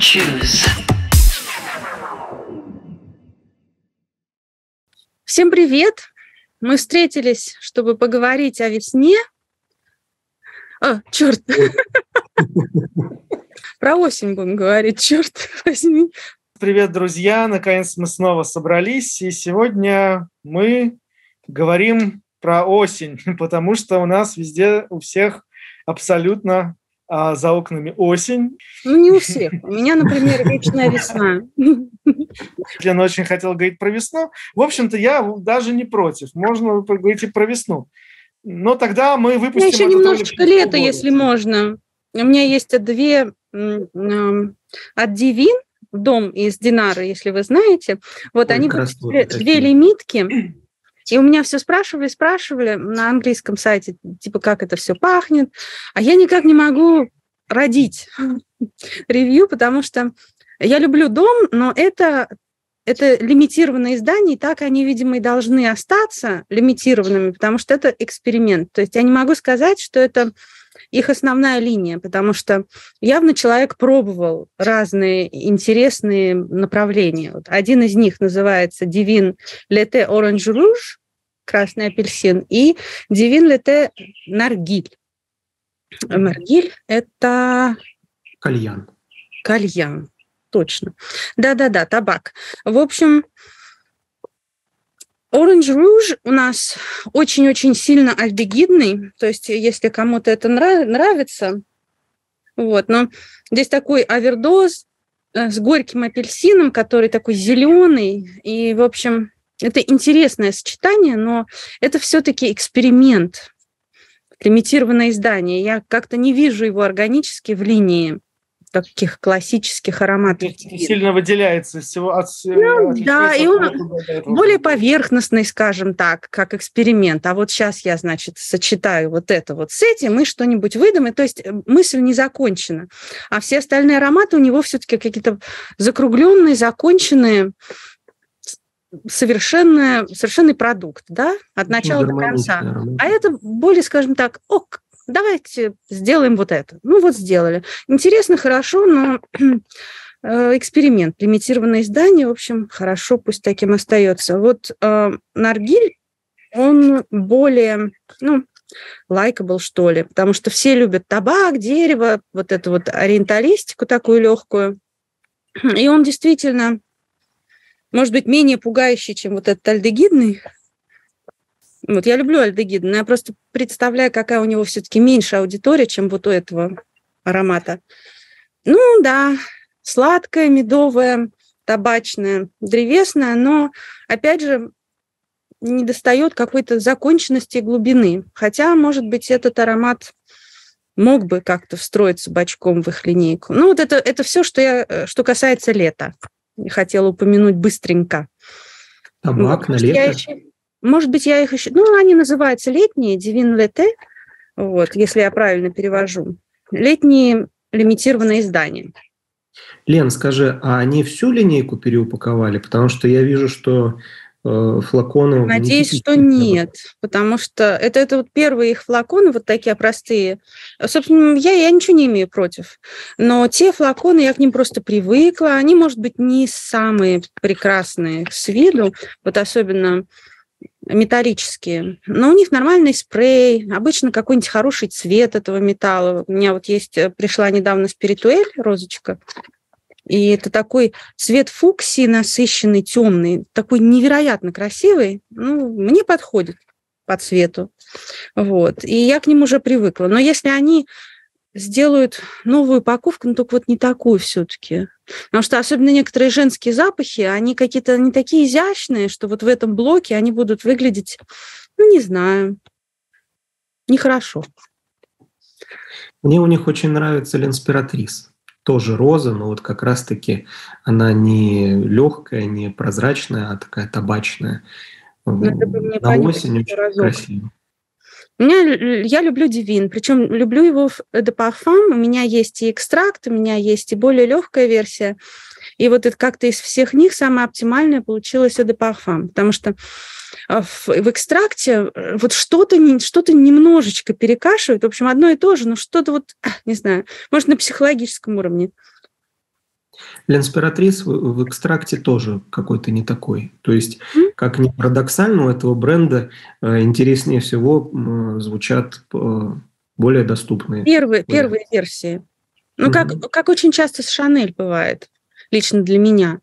choose. Всем привет! Мы встретились, чтобы поговорить о весне. Черт! Про осень будем говорить, черт возьми. Привет, друзья! Наконец мы снова собрались, и сегодня мы говорим про осень, потому что у нас везде, у всех абсолютно за окнами осень. Ну, не у всех. У меня, например, вечная весна. Лена очень хотела говорить про весну. В общем-то, я даже не против. Можно поговорить и про весну. Но тогда мы выпустим... У меня еще немножечко лета, если можно. У меня есть две от Дивин, дом из Динары, если вы знаете. Вот они выпустили две лимитки. И у меня все спрашивали на английском сайте, типа, как это все пахнет. А я никак не могу родить ревью, потому что я люблю дом, но это лимитированные издания, и так они, видимо, и должны остаться лимитированными, потому что это эксперимент. То есть я не могу сказать, что это их основная линия, потому что явно человек пробовал разные интересные направления. Вот один из них называется Divin L'été Orange Rouge, красный апельсин, и Divin L'été Narguil. Наргиль – это... Кальян, точно. Да-да-да, табак. В общем, Orange Rouge у нас очень-очень сильно альдегидный, то есть если кому-то это нравится, вот, но здесь такой овердоз с горьким апельсином, который такой зеленый, и, в общем, это интересное сочетание, но это все-таки эксперимент, лимитированное издание. Я как-то не вижу его органически в линии таких классических ароматов. Сильно выделяется всего от... да, и он более поверхностный, скажем так, как эксперимент. А вот сейчас я, значит, сочетаю вот это вот с этим, и что-нибудь выдам. И, то есть мысль не закончена. А все остальные ароматы у него все-таки какие-то закругленные, законченные, совершенный продукт, да, от начала до конца. А это более, скажем так, давайте сделаем вот это. Ну вот сделали. Интересно, хорошо, но эксперимент, лимитированное издание, в общем, хорошо, пусть таким остается. Вот Наргиль, он более, лайкабл, что ли, потому что все любят табак, дерево, вот эту вот ориенталистику такую легкую. И он действительно, может быть, менее пугающий, чем вот этот альдегидный. Вот я люблю альдегид, но я просто представляю, какая у него все-таки меньше аудитория, чем вот у этого аромата. Ну да, сладкая, медовая, табачная, древесная, но, опять же, не достает какой-то законченности и глубины. Хотя, может быть, этот аромат мог бы как-то встроиться бочком в их линейку. Ну вот это все, что касается лета. Хотела упомянуть быстренько. Табак на лето? Может быть, я их еще... они называются летние, Divin L'été, вот, если я правильно перевожу. Летние лимитированные издания. Лен, скажи, а они всю линейку переупаковали? Потому что я вижу, что флаконы... Надеюсь, что нет, потому что это вот первые их флаконы, вот такие простые. Собственно, я ничего не имею против, но те флаконы, я к ним просто привыкла, они, может быть, не самые прекрасные с виду, вот особенно металлические, но у них нормальный спрей, обычно какой-нибудь хороший цвет этого металла. У меня вот пришла недавно спиритуэль, розочка, и это такой цвет фуксии насыщенный, темный, такой невероятно красивый, мне подходит по цвету. Вот. И я к ним уже привыкла. Но если они сделают новую упаковку, только вот не такую все-таки. Потому что особенно некоторые женские запахи, они какие-то не такие изящные, что вот в этом блоке они будут выглядеть, не знаю, нехорошо. Мне у них очень нравится L'Inspiratrice. Тоже роза, но вот как раз-таки она не легкая, не прозрачная, а такая табачная. На осень очень красиво. Я люблю Divin, причем люблю его в Eau de Parfum. У меня есть и экстракт, у меня есть и более легкая версия. И вот это как-то из всех них самая оптимальная получилась Eau de Parfum, потому что в экстракте вот что-то немножечко перекашивает. В общем, одно и то же, но что-то вот, не знаю, может, на психологическом уровне. L'Impératrice в экстракте тоже какой-то не такой. То есть, как ни парадоксально, у этого бренда интереснее всего звучат более доступные. Первые версии. Ну, как очень часто с Шанель бывает, лично для меня.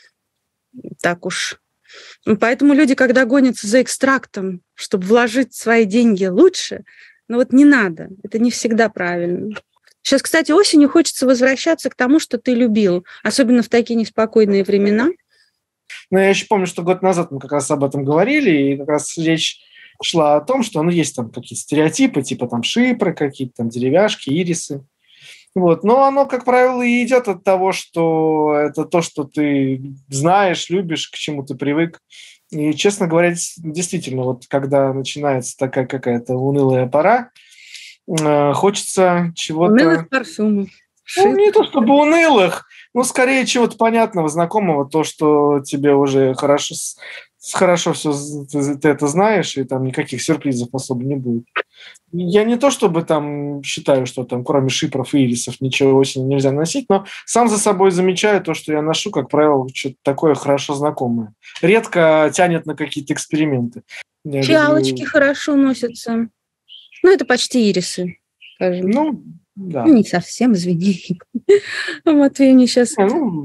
Так уж. Поэтому люди, когда гонятся за экстрактом, чтобы вложить свои деньги лучше, ну вот не надо. Это не всегда правильно. Сейчас, кстати, осенью хочется возвращаться к тому, что ты любил, особенно в такие неспокойные времена. Ну, я еще помню, что год назад мы как раз об этом говорили, и как раз речь шла о том, что есть там какие-то стереотипы, типа там шипры какие-то, там деревяшки, ирисы. Вот. Но оно, как правило, и идет от того, что это то, что ты знаешь, любишь, к чему ты привык. И, честно говоря, действительно, вот когда начинается такая какая-то унылая пора, хочется чего-то... Унылых парфюмов. Ну, не то чтобы унылых, но скорее чего-то понятного, знакомого, то, что тебе уже хорошо все ты это знаешь, и там никаких сюрпризов особо не будет. Я не то чтобы там считаю, что там кроме шипров и ирисов ничего осенью нельзя носить, но сам за собой замечаю то, что я ношу, как правило, что-то такое хорошо знакомое. Редко тянет на какие-то эксперименты. Фиалочки хорошо носятся. Ну, это почти ирисы, скажем. Ну, да. Ну, не совсем, извини. Матвей мне сейчас...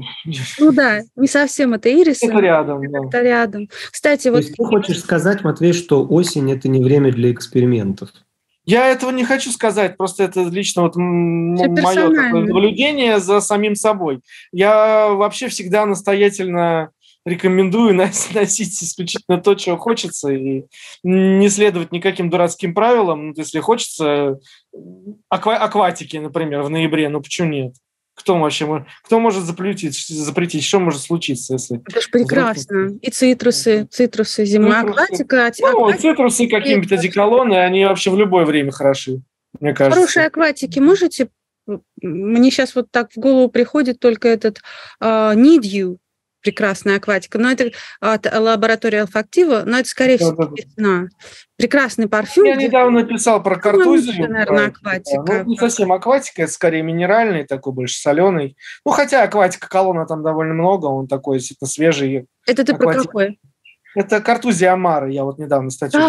Ну да, не совсем это ирисы. Это рядом, да. Это рядом. Кстати, то есть ты хочешь сказать, Матвей, что осень – это не время для экспериментов? Я этого не хочу сказать, просто это лично вот мое такое наблюдение за самим собой. Я вообще всегда настоятельно рекомендую носить исключительно то, чего хочется, и не следовать никаким дурацким правилам. Если хочется акватики, например, в ноябре, ну почему нет? Кто может запретить? Что может случиться, если... Это же прекрасно. И цитрусы зимой, акватика. Цитрусы, какие-нибудь одеколоны, они вообще в любое время хороши, мне кажется. Хорошие акватики можете... Мне сейчас вот так в голову приходит только этот Need You, прекрасная акватика, но это от лаборатории Olfactiva, но это, скорее всего, весна. Прекрасный парфюм. Я недавно писал про картузию. Наверное, акватика. Ну, не совсем акватика, это скорее минеральный, такой больше соленый. Ну, хотя акватика колонна там довольно много, он такой действительно свежий. Это ты про какой? Это картузия Амара, я вот недавно статью.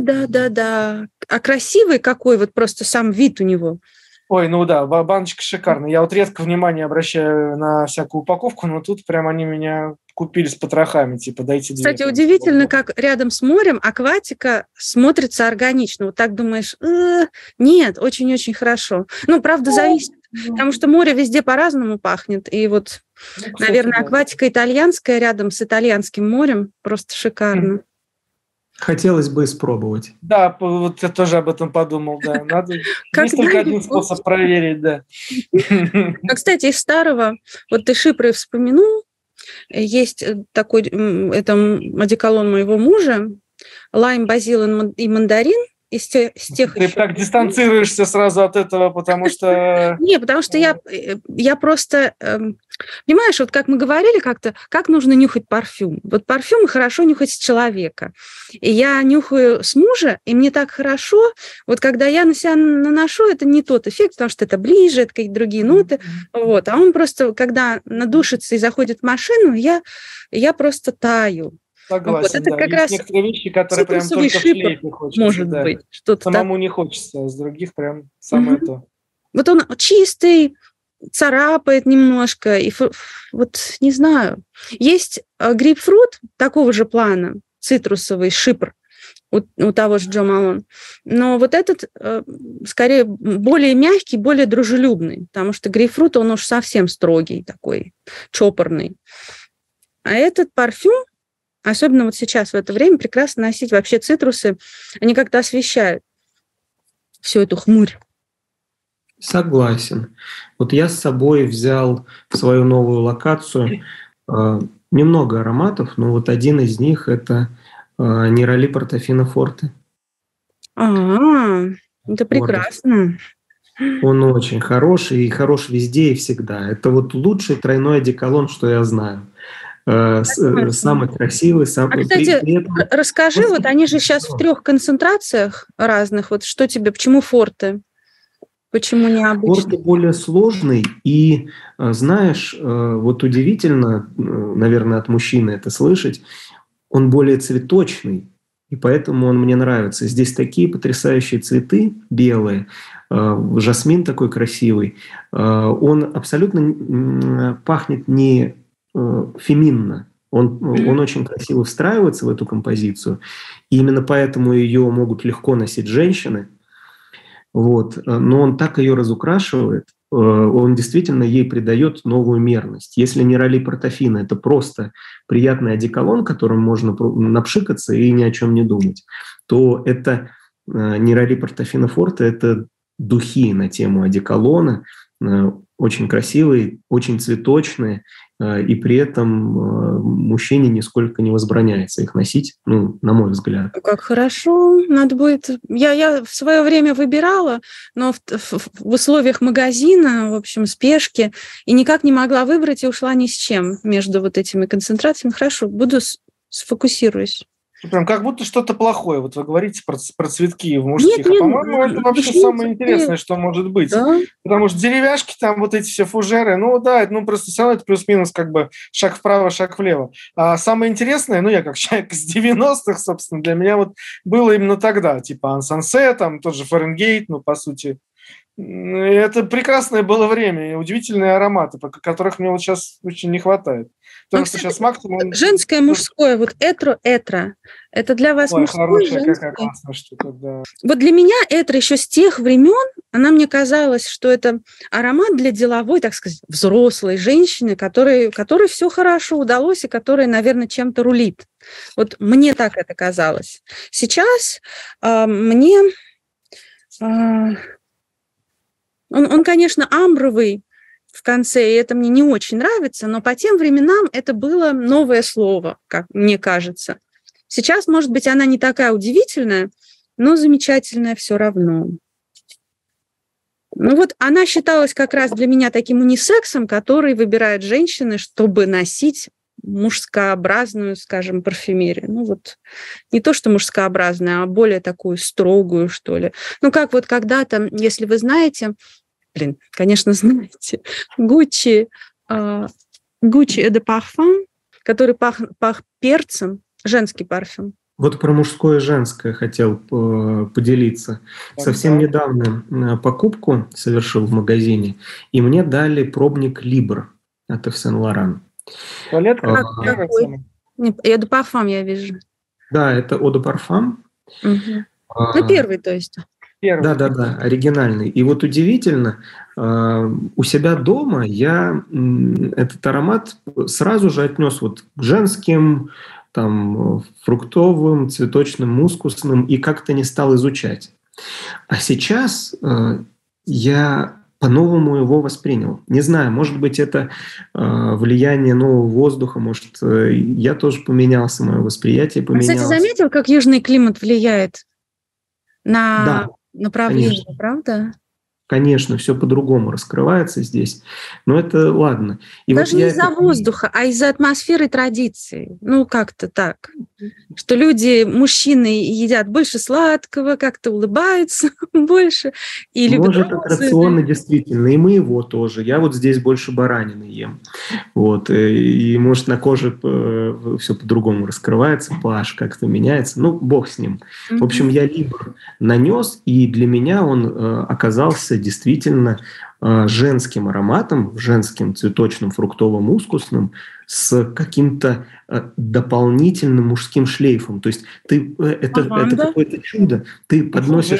Да. А красивый какой, вот просто сам вид у него. Ой, ну да, баночка шикарная. Я вот редко внимание обращаю на всякую упаковку, но тут прям они меня купили с потрохами, типа дайте. Кстати, удивительно, как рядом с морем акватика смотрится органично. Вот так думаешь, нет, очень-очень хорошо. Ну, правда, зависит, потому что море везде по-разному пахнет. И вот, наверное, акватика итальянская рядом с итальянским морем просто шикарно. Хотелось бы испробовать. Да, вот я тоже об этом подумал, да. Надо. Есть только один способ проверить, да. Кстати, из старого, вот ты шипры вспомянул, есть такой, это одеколон моего мужа, лайм, базил и мандарин. Из тех Ты так дистанцируешься сразу от этого, потому что... Не, потому что я просто... Понимаешь, вот как мы говорили как-то, как нужно нюхать парфюм. Вот парфюм хорошо нюхать с человека. И я нюхаю с мужа, и мне так хорошо. Вот когда я на себя наношу, это не тот эффект, потому что это ближе, это какие-то другие ноты. Вот. А он просто, когда надушится и заходит в машину, я просто таю. Согласен, вот, это да. как Есть раз некоторые вещи, которые прям только в шлейфе хочется. Может быть. Что-то самому не хочется, а с других прям самое то. Вот он чистый, царапает немножко. И вот не знаю. Есть грейпфрут такого же плана, цитрусовый шипр у того же Джо Малон. Но вот этот скорее более мягкий, более дружелюбный, потому что грейпфрут, он уж совсем строгий такой, чопорный. А этот парфюм, особенно вот сейчас, в это время, прекрасно носить вообще цитрусы. Они как-то освещают всю эту хмурь. Согласен. Вот я с собой взял в свою новую локацию немного ароматов, но вот один из них – это Нерали Портофино Форте. Это прекрасно. Он очень хороший, и хорош везде и всегда. Это вот лучший тройной одеколон, что я знаю. Самый красивый, самый... Кстати, расскажи, вот они же сейчас в 3 концентрациях разных. Вот что тебе, почему Форте? Почему необычный? Форте более сложный, и, знаешь, вот удивительно, наверное, от мужчины это слышать, он более цветочный, и поэтому он мне нравится. Здесь такие потрясающие цветы белые, жасмин такой красивый, он абсолютно пахнет не феминно. Он очень красиво встраивается в эту композицию, и именно поэтому ее могут легко носить женщины. Вот. Но он так ее разукрашивает, он действительно ей придает новую мерность. Если Нерали Портофино – это просто приятный одеколон, которым можно напшикаться и ни о чем не думать, то это Нерали Портофино Форте – это духи на тему одеколона, очень красивые, очень цветочные, и при этом мужчине нисколько не возбраняется их носить, ну, на мой взгляд. Как хорошо, надо будет... Я в свое время выбирала, но в условиях магазина, в общем, спешки, и никак не могла выбрать, и ушла ни с чем между вот этими концентрациями. Хорошо, сфокусируюсь. Прям как будто что-то плохое. Вот вы говорите про цветки в мужских. Нет, по-моему, это вообще самое интересное, что может быть. Да? Потому что деревяшки, там вот эти все фужеры, ну да, ну просто все равно это плюс-минус как бы шаг вправо, шаг влево. А самое интересное, ну я как человек из 90-х, собственно, для меня вот было именно тогда, типа Ансансе, там тот же Фаренгейт, ну по сути. Это прекрасное было время и удивительные ароматы, которых мне вот сейчас очень не хватает. Потому что сейчас максимум... Женское, мужское, вот этро, это для вас мужское, женское? Какая классная штука, да. Вот для меня это еще с тех времен, она мне казалась, что это аромат для деловой, так сказать, взрослой женщины, которой все хорошо удалось и которая, наверное, чем-то рулит. Вот мне так это казалось. Сейчас мне... Он, конечно, амбровый в конце, и это мне не очень нравится, но по тем временам это было новое слово, как мне кажется. Сейчас, может быть, она не такая удивительная, но замечательная все равно. Ну вот она считалась как раз для меня таким унисексом, который выбирает женщины, чтобы носить мужскообразную, скажем, парфюмерию. Ну вот не то, что мужскообразную, а более такую строгую, что ли. Ну как вот когда-то, если вы знаете, конечно, знаете, Gucci Eau de Parfum, который пах перцем, женский парфюм. Вот про мужское и женское хотел поделиться. Совсем недавно покупку совершил в магазине, и мне дали пробник Libre от Yves Saint Laurent. Какой? Eau de Parfum я вижу. Да, это Eau de Parfum. Угу. Ну, первый, то есть. Да, оригинальный. И вот удивительно, у себя дома я этот аромат сразу же отнес вот к женским, там, фруктовым, цветочным, мускусным и как-то не стал изучать. А сейчас я по-новому его воспринял. Не знаю, может быть, это влияние нового воздуха, может, я тоже поменялся, мое восприятие поменялось. Кстати, заметил, как южный климат влияет на направление, конечно. Правда? Конечно, все по-другому раскрывается здесь, но это ладно. И даже вот не из-за воздуха, а из-за атмосферы традиций. Ну, как-то так. Что люди, мужчины, едят больше сладкого, как-то улыбаются больше. И любят может, это рационно действительно, и мы его тоже. Я вот здесь больше баранины ем. Вот. И может, на коже все по-другому раскрывается, pH как-то меняется. Ну, бог с ним. В общем, я Libre нанес, и для меня он оказался действительно женским ароматом, женским цветочным, фруктовым, мускусным, с каким-то дополнительным мужским шлейфом. То есть это какое-то чудо. Ты подносишь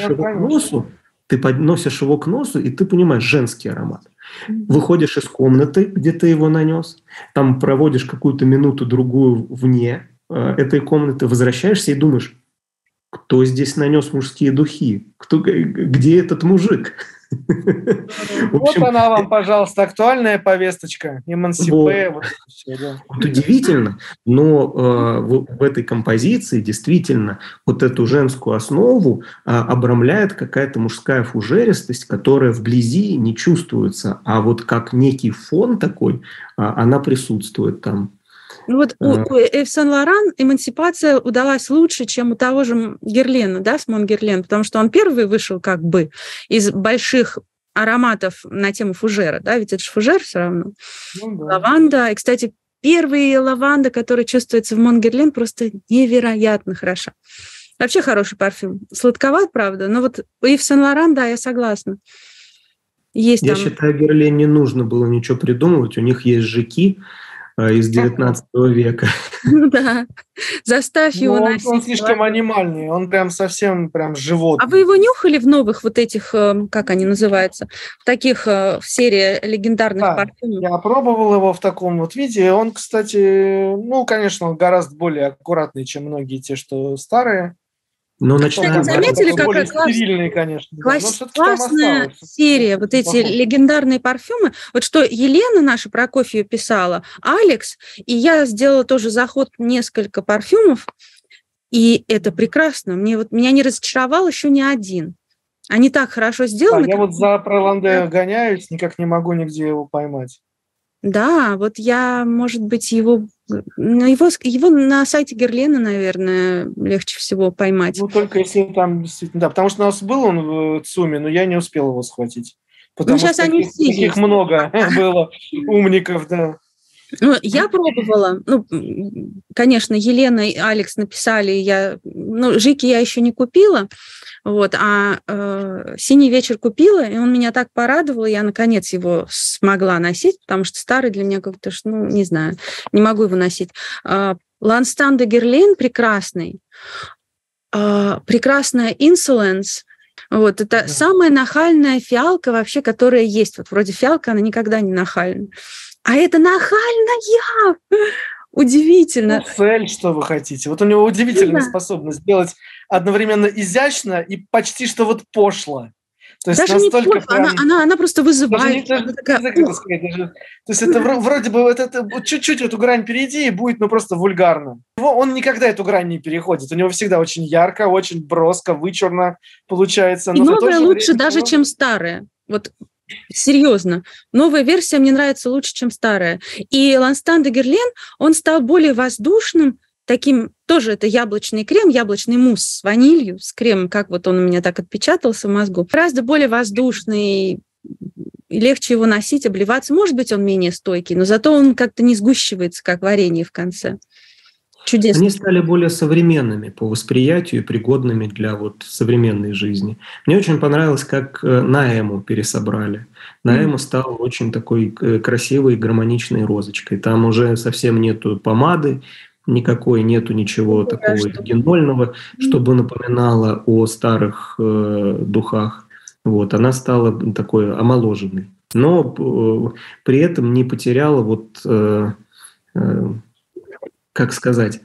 его к носу, и ты понимаешь женский аромат. Выходишь из комнаты, где ты его нанес, там проводишь какую-то минуту-другую вне этой комнаты, возвращаешься и думаешь, кто здесь нанес мужские духи? Где этот мужик? Вот она вам, пожалуйста, актуальная повесточка. Эмансипе. Вот удивительно, но в этой композиции действительно вот эту женскую основу обрамляет какая-то мужская фужеристость, которая вблизи не чувствуется, а вот как некий фон такой, она присутствует там. Ну вот у Yves Saint Laurent эмансипация удалась лучше, чем у того же Герлена, да, Симон Герлен, потому что он первый вышел как бы из больших ароматов на тему фужера, да, ведь это же фужер все равно. Ну, да. Лаванда. И, кстати, первая лаванда, которая чувствуется в Mon Guerlain, просто невероятно хороша. Вообще хороший парфюм. Сладковат, правда, но вот и в Сен-Лоран, да, я согласна. Есть я там... считаю, Guerlain не нужно было ничего придумывать. У них есть жаки из 19 века. Ну да, заставь его носить. Он слишком анимальный, он прям совсем прям животный. А вы его нюхали в новых вот этих, как они называются, в таких, в серии легендарных парфюмов? Я пробовал его в таком вот виде. Он, кстати, конечно, он гораздо более аккуратный, чем многие те, что старые. Но заметили, какая стерильный, конечно. Классная серия, вот эти легендарные парфюмы. Вот что Елена наша Прокофьева писала, Алекс, и я сделала тоже заход несколько парфюмов, и это прекрасно. Меня не разочаровал еще ни один. Они так хорошо сделаны. Я вот за Проланде гоняюсь, никак не могу нигде его поймать. Да, вот я, может быть, его на сайте Герлена, наверное, легче всего поймать. Только если там действительно... Да, потому что у нас был он в ЦУМе, но я не успел его схватить. Потому сейчас что они все таких есть. Много было умников, да. Я пробовала. Конечно, Елена и Алекс написали, Жики я еще не купила, а «Синий вечер» купила, и он меня так порадовал, я, наконец, его смогла носить, потому что старый для меня как-то, не знаю, не могу его носить. L'Instant de Guerlain прекрасный, прекрасная Insolence. Это самая нахальная фиалка вообще, которая есть. Вроде фиалка, она никогда не нахальна. А это нахальная! Удивительно. Цель, что вы хотите. Вот у него удивительная способность сделать одновременно изящно и почти что пошло. То есть даже настолько не пошло, она просто вызывает. То есть это вроде бы это чуть-чуть эту грань перейди, и будет просто вульгарно. Он никогда эту грань не переходит. У него всегда очень ярко, очень броско, вычурно получается. И новое лучше даже, чем старое. Серьезно. Новая версия мне нравится лучше, чем старая. И L'Instant de Guerlain, он стал более воздушным, таким, тоже это яблочный крем, яблочный мусс с ванилью, с кремом, как он у меня так отпечатался в мозгу. Гораздо более воздушный, легче его носить, обливаться. Может быть, он менее стойкий, но зато он как-то не сгущивается, как варенье в конце. Чудесно. Они стали более современными по восприятию и пригодными для современной жизни. Мне очень понравилось, как Наэму пересобрали. Наэму стал очень такой красивой, гармоничной розочкой. Там уже совсем нету помады никакой, нету ничего такого генольного, чтобы напоминало о старых духах. Она стала такой омоложенной. Но при этом не потеряла как сказать,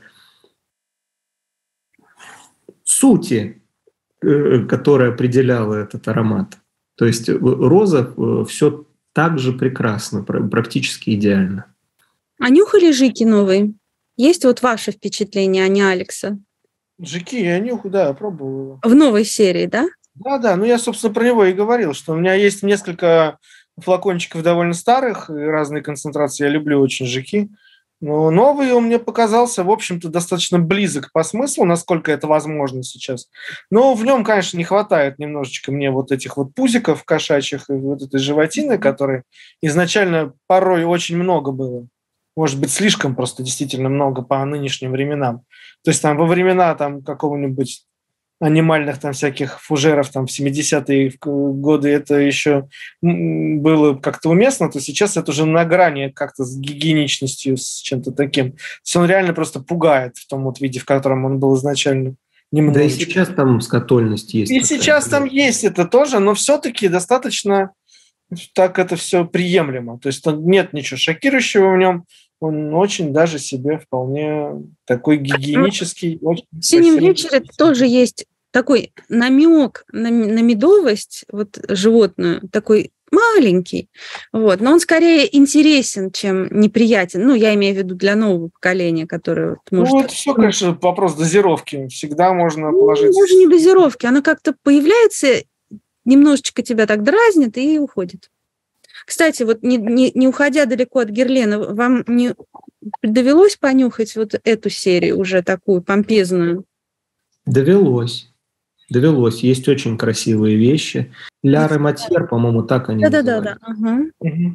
сути, которая определяла этот аромат. То есть роза все так же прекрасно, практически идеально. А нюхали Жики новые? Есть ваше впечатление, а не Алекса? Жики я нюхаю, да, пробовал. В новой серии, да? Да, я, собственно, про него и говорил, что у меня есть несколько флакончиков довольно старых, разные концентрации, я люблю очень Жики. Но новый он мне показался, в общем-то, достаточно близок по смыслу, насколько это возможно сейчас. Но в нем, конечно, не хватает немножечко мне этих пузиков кошачьих и этой животины, которой изначально порой очень много было. Может быть, слишком просто действительно много по нынешним временам. То есть во времена какого-нибудь анимальных всяких фужеров в 70-е годы это еще было как-то уместно, то сейчас это уже на грани как-то с гигиеничностью, с чем-то таким. То есть он реально просто пугает в том виде, в котором он был изначально. Немножечко. Да и сейчас там скатольность есть. И сейчас там есть это тоже, но все-таки достаточно так это все приемлемо. То есть нет ничего шокирующего в нем. Он очень даже себе вполне такой гигиенический. В «Синем вечере» тоже есть такой намек на медовость животную, такой маленький, но он скорее интересен, чем неприятен. Я имею в виду для нового поколения, которое может... это все, конечно, вопрос дозировки. Всегда можно положить... Даже не дозировки. Она как-то появляется, немножечко тебя так дразнит и уходит. Кстати, не уходя далеко от Герлена, вам не довелось понюхать эту серию уже такую помпезную? Довелось. Довелось. Есть очень красивые вещи. Ля Рематьер, по-моему, так они называются. Да.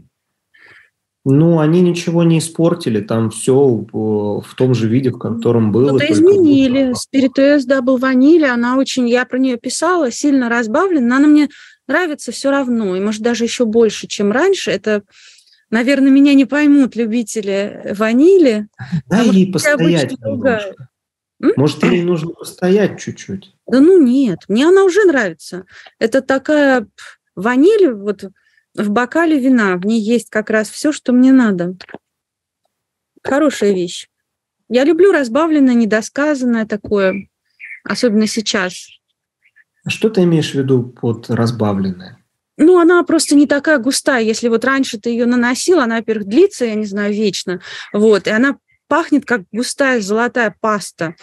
Ну, они ничего не испортили, там все в том же виде, в котором было. Что-то изменили. Спиритуэс Дабл Ваниль, она очень, я про нее писала, сильно разбавлена, но она мне нравится все равно, и может даже еще больше, чем раньше. Это, наверное, меня не поймут любители ванили. Дай ей постоять немножко. Может, ей нужно постоять чуть-чуть? Да ну нет, мне она уже нравится. Это такая ваниль, вот в бокале вина, в ней есть как раз все, что мне надо. Хорошая вещь. Я люблю разбавленное, недосказанное такое, особенно сейчас. А что ты имеешь в виду под разбавленное? Ну, она просто не такая густая. Если вот раньше ты ее наносил, она, во-первых, длится, я не знаю, вечно. Вот, и она пахнет как густая золотая паста.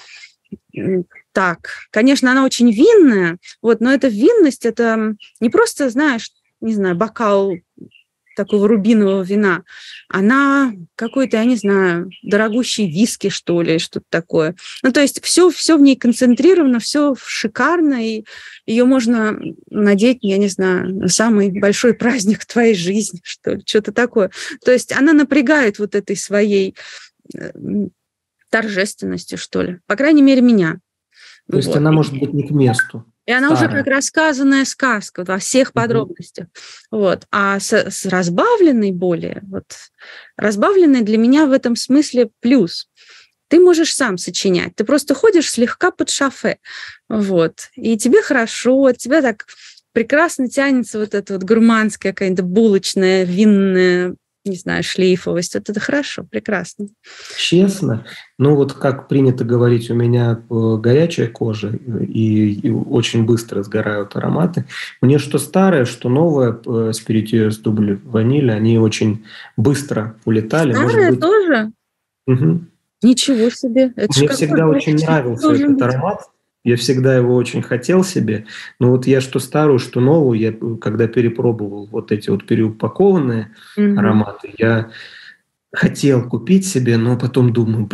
Так, конечно, она очень винная, вот, но эта винность, это не просто, знаешь, не знаю, бокал такого рубинового вина, она какой-то, я не знаю, дорогущий виски, что ли, что-то такое. Ну, то есть все в ней концентрировано, все шикарно, и ее можно надеть, я не знаю, на самый большой праздник твоей жизни, что ли, что-то такое. То есть она напрягает вот этой своей торжественностью, что ли. По крайней мере, меня. То есть она может быть не к месту. И она уже как рассказанная сказка во всех подробностях. Вот. А с разбавленной более, вот, разбавленной для меня в этом смысле плюс. Ты можешь сам сочинять. Ты просто ходишь слегка под шофе. Вот. И тебе хорошо, от тебя так прекрасно тянется вот эта вот гурманская какая-то булочная, винная, не знаю, шлейфовость. Вот это хорошо, прекрасно. Честно, ну вот как принято говорить, у меня горячая кожа и очень быстро сгорают ароматы. Мне что старое, что новое спиритюэс дубль ваниль, они очень быстро улетали. Старое тоже? Угу. Ничего себе. Это мне всегда очень нравился этот аромат. Я всегда его очень хотел себе. Но вот я что старую, что новую, я когда перепробовал вот эти вот переупакованные ароматы, я хотел купить себе, но потом думаю,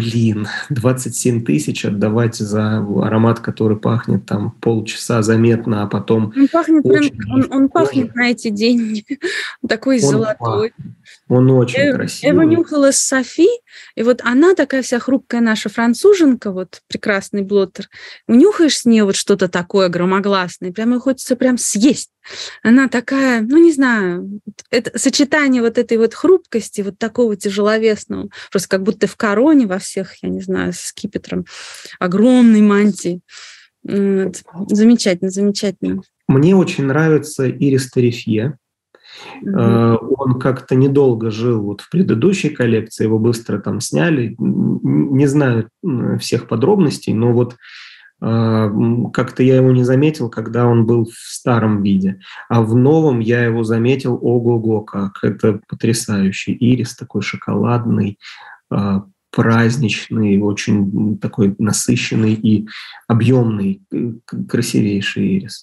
27 тысяч отдавать за аромат, который пахнет там полчаса заметно, а потом... Он пахнет, он пахнет на эти деньги. Такой золотой. Он очень красивый. Я его нюхала с Софи, и вот она такая вся хрупкая наша француженка, вот прекрасный блоттер. Унюхаешь с нее вот что-то такое громогласное, прямо хочется прям съесть. Она такая, ну не знаю, это сочетание вот этой вот хрупкости, вот такого тяжеловесного, просто как будто в короне во всех, я не знаю, с скипетром, огромной мантии. Вот. Замечательно, замечательно. Мне очень нравится Ирис Тарифье. Он как-то недолго жил вот в предыдущей коллекции, его быстро там сняли. Не знаю всех подробностей, но вот как-то я его не заметил, когда он был в старом виде. А в новом я его заметил, ого-го, как это потрясающий ирис, такой шоколадный, праздничный, очень такой насыщенный и объемный, красивейший ирис.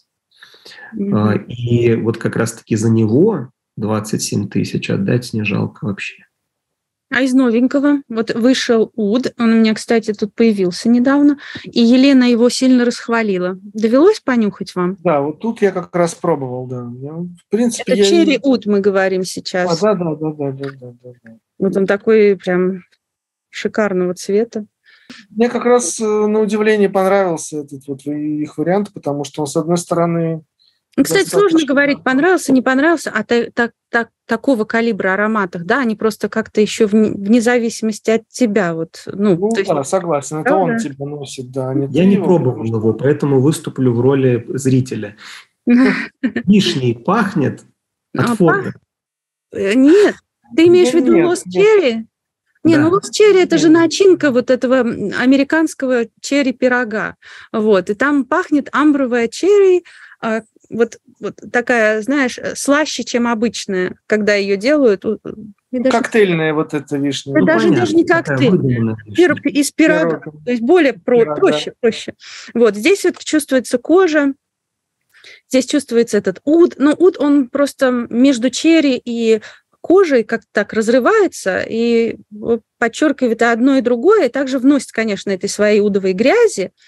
И вот как раз-таки за него 27 тысяч отдать не жалко вообще. А из новенького, вот вышел Уд, он у меня, кстати, тут появился недавно, и Елена его сильно расхвалила. Довелось понюхать вам? Да, вот тут я как раз пробовал, да. В принципе, это черри Уд мы говорим сейчас. Да. Вот он такой прям шикарного цвета. Мне как раз на удивление понравился этот вот их вариант, потому что он, с одной стороны... Кстати, сложно говорить, понравился, не понравился, а такого калибра ароматах, да, они просто как-то еще вне зависимости от тебя. Вот, да, есть... согласен, это он тебя носит, да. Я не пробовал его, поэтому выступлю в роли зрителя. Вишней пахнет от фото. Нет, ты имеешь в виду Lost Cherry? Не, ну Lost Cherry – это же начинка вот этого американского черри-пирога. Вот, и там пахнет амбровая черри, вот такая, знаешь, слаще, чем обычная, когда ее делают. Коктейльная вот эта вишня. Да, даже не коктейльная. Из пирога. То есть более проще. Вот, здесь вот чувствуется кожа, здесь чувствуется этот уд. Но уд, он просто между черри и кожей как-то так разрывается и подчеркивает одно и другое, и также вносит, конечно, этой своей удовой грязи,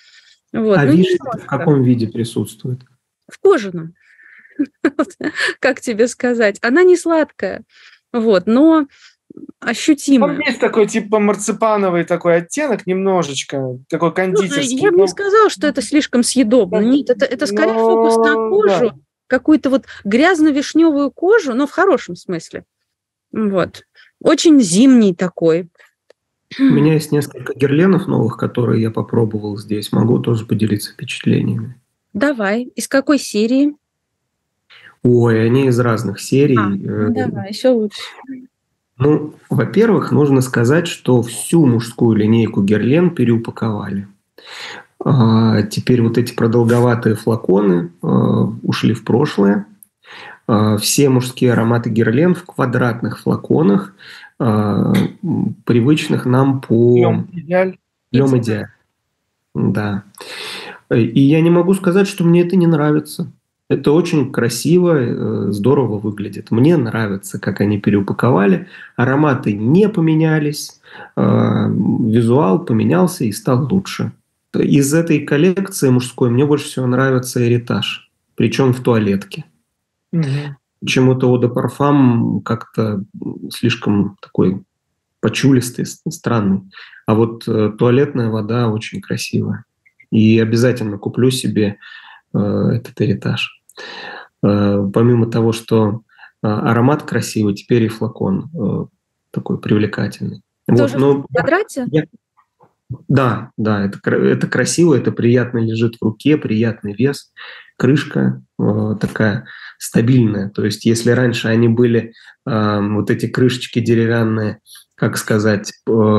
Вот. А вишня в каком виде присутствует? В кожаном. Как тебе сказать? Она не сладкая, вот, но ощутимая. Там есть такой типа марципановый такой оттенок, немножечко, такой кондитерский. Я бы не сказала, что это слишком съедобно. Нет, это скорее фокус на кожу, какую-то вот грязно-вишневую кожу, но в хорошем смысле. Вот. Очень зимний такой. У меня есть несколько герленов новых, которые я попробовал здесь. Могу тоже поделиться впечатлениями. Давай. Из какой серии? Ой, они из разных серий. Давай, еще лучше. Ну, во-первых, нужно сказать, что всю мужскую линейку Герлен переупаковали. Теперь вот эти продолговатые флаконы ушли в прошлое. Все мужские ароматы Герлен в квадратных флаконах, привычных нам по L'Homme Idéal. Да. И я не могу сказать, что мне это не нравится. Это очень красиво, здорово выглядит. Мне нравится, как они переупаковали. Ароматы не поменялись, визуал поменялся и стал лучше. Из этой коллекции мужской мне больше всего нравится Эритаж, причем в туалетке. Почему-то Eau de Parfum как-то слишком такой почулистый, странный. А вот туалетная вода очень красивая. И обязательно куплю себе этот Эритаж. Помимо того, что аромат красивый, теперь и флакон такой привлекательный. Тоже в квадрате? Да, это красиво, это приятно лежит в руке, приятный вес. Крышка такая стабильная. То есть если раньше они были, вот эти крышечки деревянные, как сказать,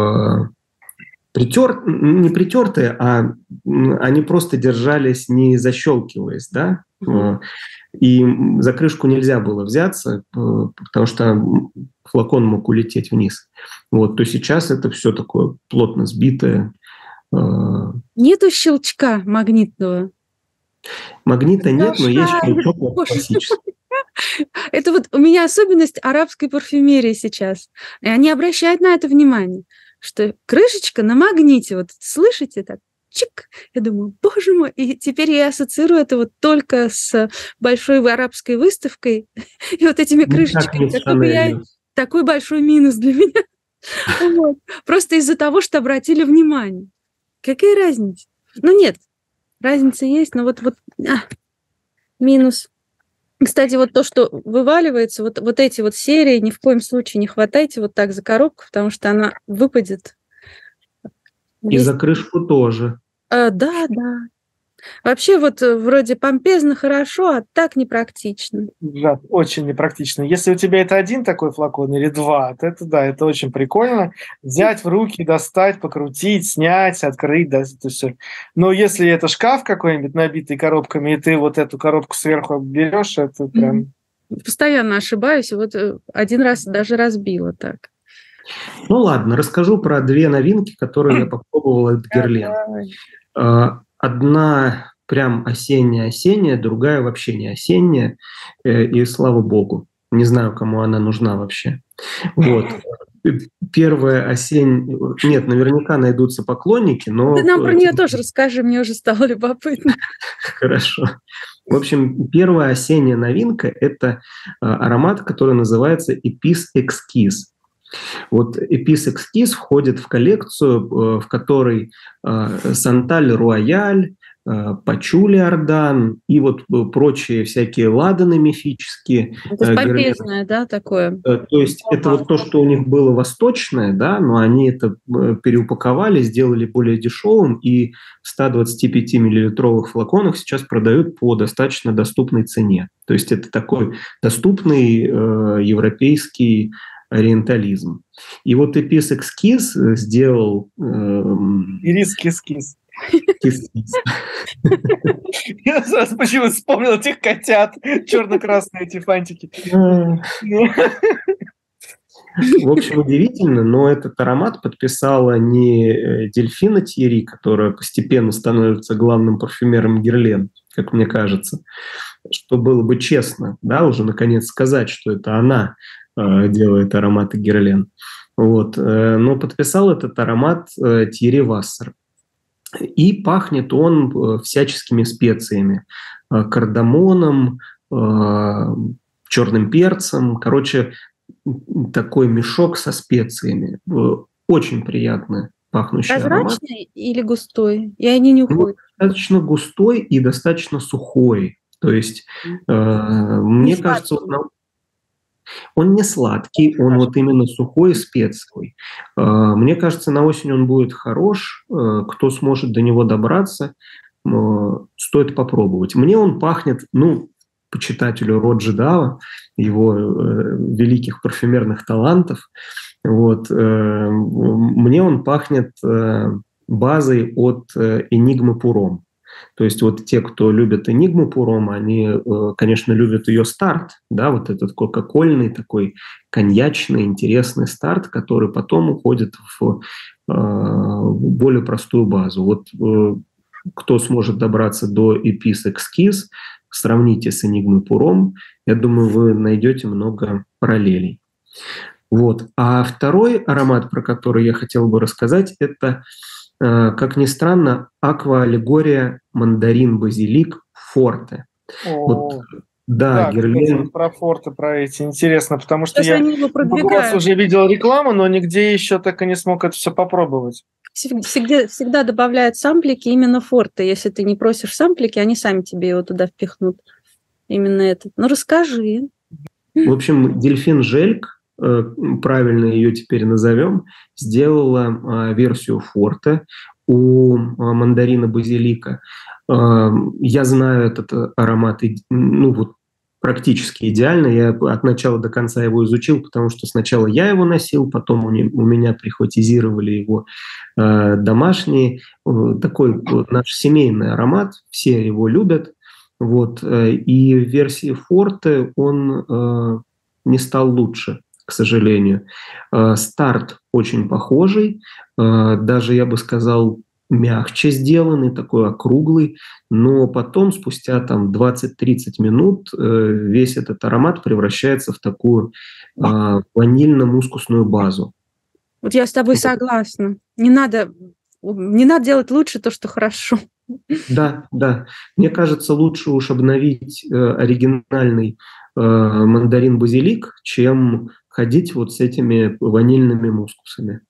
не притертые, а они просто держались, не защелкиваясь, да? И за крышку нельзя было взяться, потому что флакон мог улететь вниз. Вот, то сейчас это все такое плотно сбитое. Нету щелчка магнитного? Магнита нет, но есть щелчок классический. Это вот у меня особенность арабской парфюмерии сейчас. И они обращают на это внимание, что крышечка на магните, вот слышите так? Чик! Я думаю, боже мой, и теперь я ассоциирую это вот только с большой арабской выставкой и вот этими крышечками. Такой большой минус для меня. Вот. Просто из-за того, что обратили внимание. Какая разница? Ну нет, разница есть, но вот минус. Кстати, вот то, что вываливается, вот эти вот серии, ни в коем случае не хватайте вот так за коробку, потому что она выпадет. И за крышку тоже. Да. Вообще вот вроде помпезно хорошо, а так непрактично. Да, очень непрактично. Если у тебя это один такой флакон или два, то это да, это очень прикольно. Взять в руки, достать, покрутить, снять, открыть, да, это все. Но если это шкаф какой-нибудь, набитый коробками, и ты вот эту коробку сверху берешь, это прям... Постоянно ошибаюсь, вот один раз даже разбила так. Ну ладно, расскажу про две новинки, которые я попробовал от Герлен. Одна прям осенняя-осенняя, другая вообще не осенняя, и слава богу. Не знаю, кому она нужна вообще. Вот. Первая осень... Нет, наверняка найдутся поклонники, но... Ты нам про нее тоже расскажи, мне уже стало любопытно. Хорошо. В общем, первая осенняя новинка – это аромат, который называется Épice Exquise. Вот Épice Exquise входит в коллекцию, в которой Санталь Руаяль, Пачули Ардан и вот прочие всякие ладаны мифические. Это помпезное, да, такое? То есть это вот то, что у них было восточное, да, но они это переупаковали, сделали более дешевым, и в 125-миллилитровых флаконах сейчас продают по достаточно доступной цене. То есть это такой доступный европейский ориентализм. И вот Épice Exquise сделал... Ирийский эскиз. Я сразу почему вспомнил этих котят, черно-красные эти фантики. В общем, удивительно, но этот аромат подписала не Дельфина Тьерри, которая постепенно становится главным парфюмером Герлен, как мне кажется, что было бы честно, да, уже наконец сказать, что это она делает ароматы Герлен. Вот. Но подписал этот аромат Тьерри Вассер. И пахнет он всяческими специями. Кардамоном, черным перцем. Короче, такой мешок со специями. Очень приятный пахнущий аромат. Прозрачный или густой? И они не уходят? Достаточно густой и достаточно сухой. То есть, мне кажется, он не сладкий, он вот именно сухой и специевый. Мне кажется, на осень он будет хорош. Кто сможет до него добраться, стоит попробовать. Мне он пахнет, почитателю Роджи Дава, его великих парфюмерных талантов, вот, мне он пахнет базой от Enigma Purhomme. То есть вот те, кто любит Enigma Purhomme, они, конечно, любят ее старт, да, вот этот кока-кольный такой коньячный, интересный старт, который потом уходит в более простую базу. Вот кто сможет добраться до Epis Exquis, сравните с Enigma Purhomme, я думаю, вы найдете много параллелей. Вот. А второй аромат, про который я хотел бы рассказать, это, как ни странно, аква-аллегория мандарин базилик Форте. Вот, да, Герлен. Про Форте, про эти интересно, потому что я много раз уже видел рекламу, но нигде еще так и не смог это все попробовать. Всегда добавляют самплики именно Форте. Если ты не просишь самплики, они сами тебе его туда впихнут. Именно этот. Ну, расскажи. В общем, Дельфин Жельк, правильно ее теперь назовем, сделала версию Форте у мандарина базилика. Я знаю этот аромат, практически идеально. Я от начала до конца его изучил, потому что сначала я его носил, потом у меня прихватизировали его домашние. Такой наш семейный аромат, все его любят. Вот. И в версии Форте он не стал лучше, к сожалению. Старт очень похожий, даже, я бы сказал, мягче сделанный, такой округлый, но потом, спустя 20-30 минут, весь этот аромат превращается в такую ванильно-мускусную базу. Вот я с тобой согласна. Не надо делать лучше то, что хорошо. Да. Мне кажется, лучше уж обновить оригинальный мандарин-базилик, чем ходить вот с этими ванильными мускусами.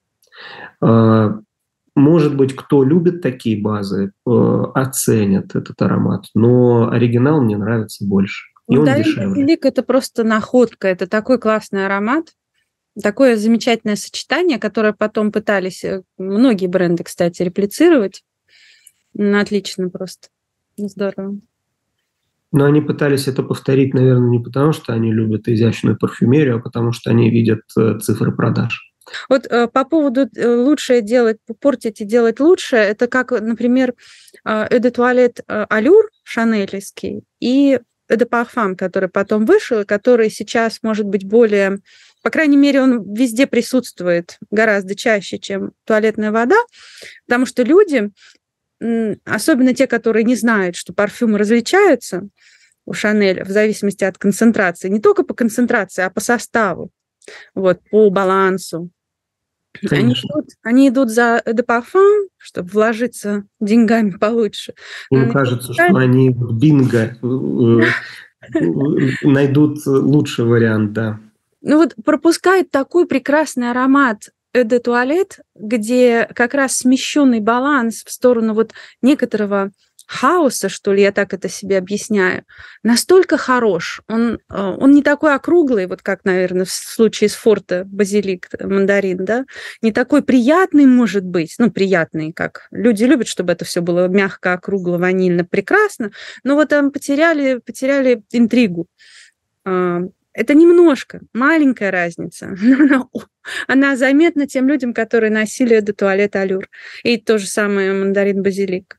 Может быть, кто любит такие базы, оценит этот аромат, но оригинал мне нравится больше. И он дешевле. Базилик – это просто находка, это такой классный аромат, такое замечательное сочетание, которое потом пытались многие бренды, кстати, реплицировать. Отлично просто. Здорово. Но они пытались это повторить, наверное, не потому, что они любят изящную парфюмерию, а потому что они видят цифры продаж. Вот по поводу лучшее делать, портить и делать лучше, это как, например, Eau de Toilette Allure шанелевский и Eau de Parfum, который потом вышел, который сейчас может быть более... По крайней мере, он везде присутствует гораздо чаще, чем туалетная вода, потому что люди, особенно те, которые не знают, что парфюмы различаются у Шанеля в зависимости от концентрации, не только по концентрации, а по составу, вот, по балансу. Они идут за Eau de Parfum, чтобы вложиться деньгами получше. Мне кажется, что они бинго найдут лучший вариант, да. Ну вот пропускает такой прекрасный аромат Eau de Toilette, где как раз смещенный баланс в сторону вот некоторого хаоса, что ли, я так это себе объясняю, настолько хорош. Он не такой округлый, вот как, наверное, в случае с Форте базилик, мандарин, да, не такой приятный, может быть, приятный, как люди любят, чтобы это все было мягко, округло, ванильно, прекрасно, но вот там потеряли интригу. Это немножко, маленькая разница. Она заметна тем людям, которые носили Eau de Toilette Allure. И то же самое мандарин базилик.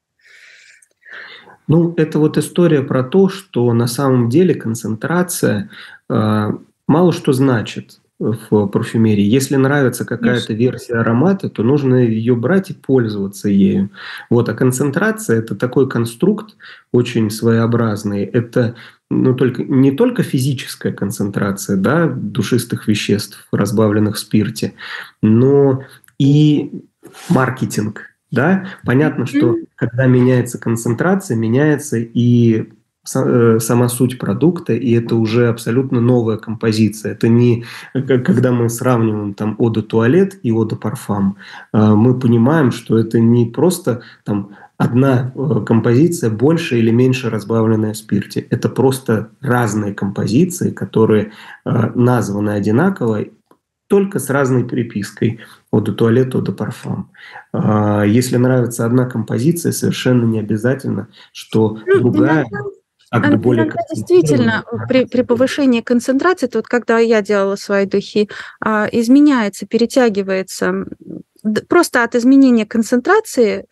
Это вот история про то, что на самом деле концентрация мало что значит в парфюмерии. Если нравится какая-то версия аромата, то нужно ее брать и пользоваться ею. Вот. А концентрация – это такой конструкт очень своеобразный. Это не только физическая концентрация, да, душистых веществ, разбавленных в спирте, но и маркетинг. Да? Понятно, что когда меняется концентрация, меняется и сама суть продукта, и это уже абсолютно новая композиция. Это не когда мы сравниваем там eau de toilette и eau de parfum, мы понимаем, что это не просто там одна композиция больше или меньше разбавленная в спирте. Это просто разные композиции, которые названы одинаково, только с разной припиской. Eau de toilette, eau de parfum. Если нравится одна композиция, совершенно не обязательно, что другая... Иногда действительно при повышении концентрации, вот когда я делала свои духи, изменяется, перетягивается. Просто от изменения концентрации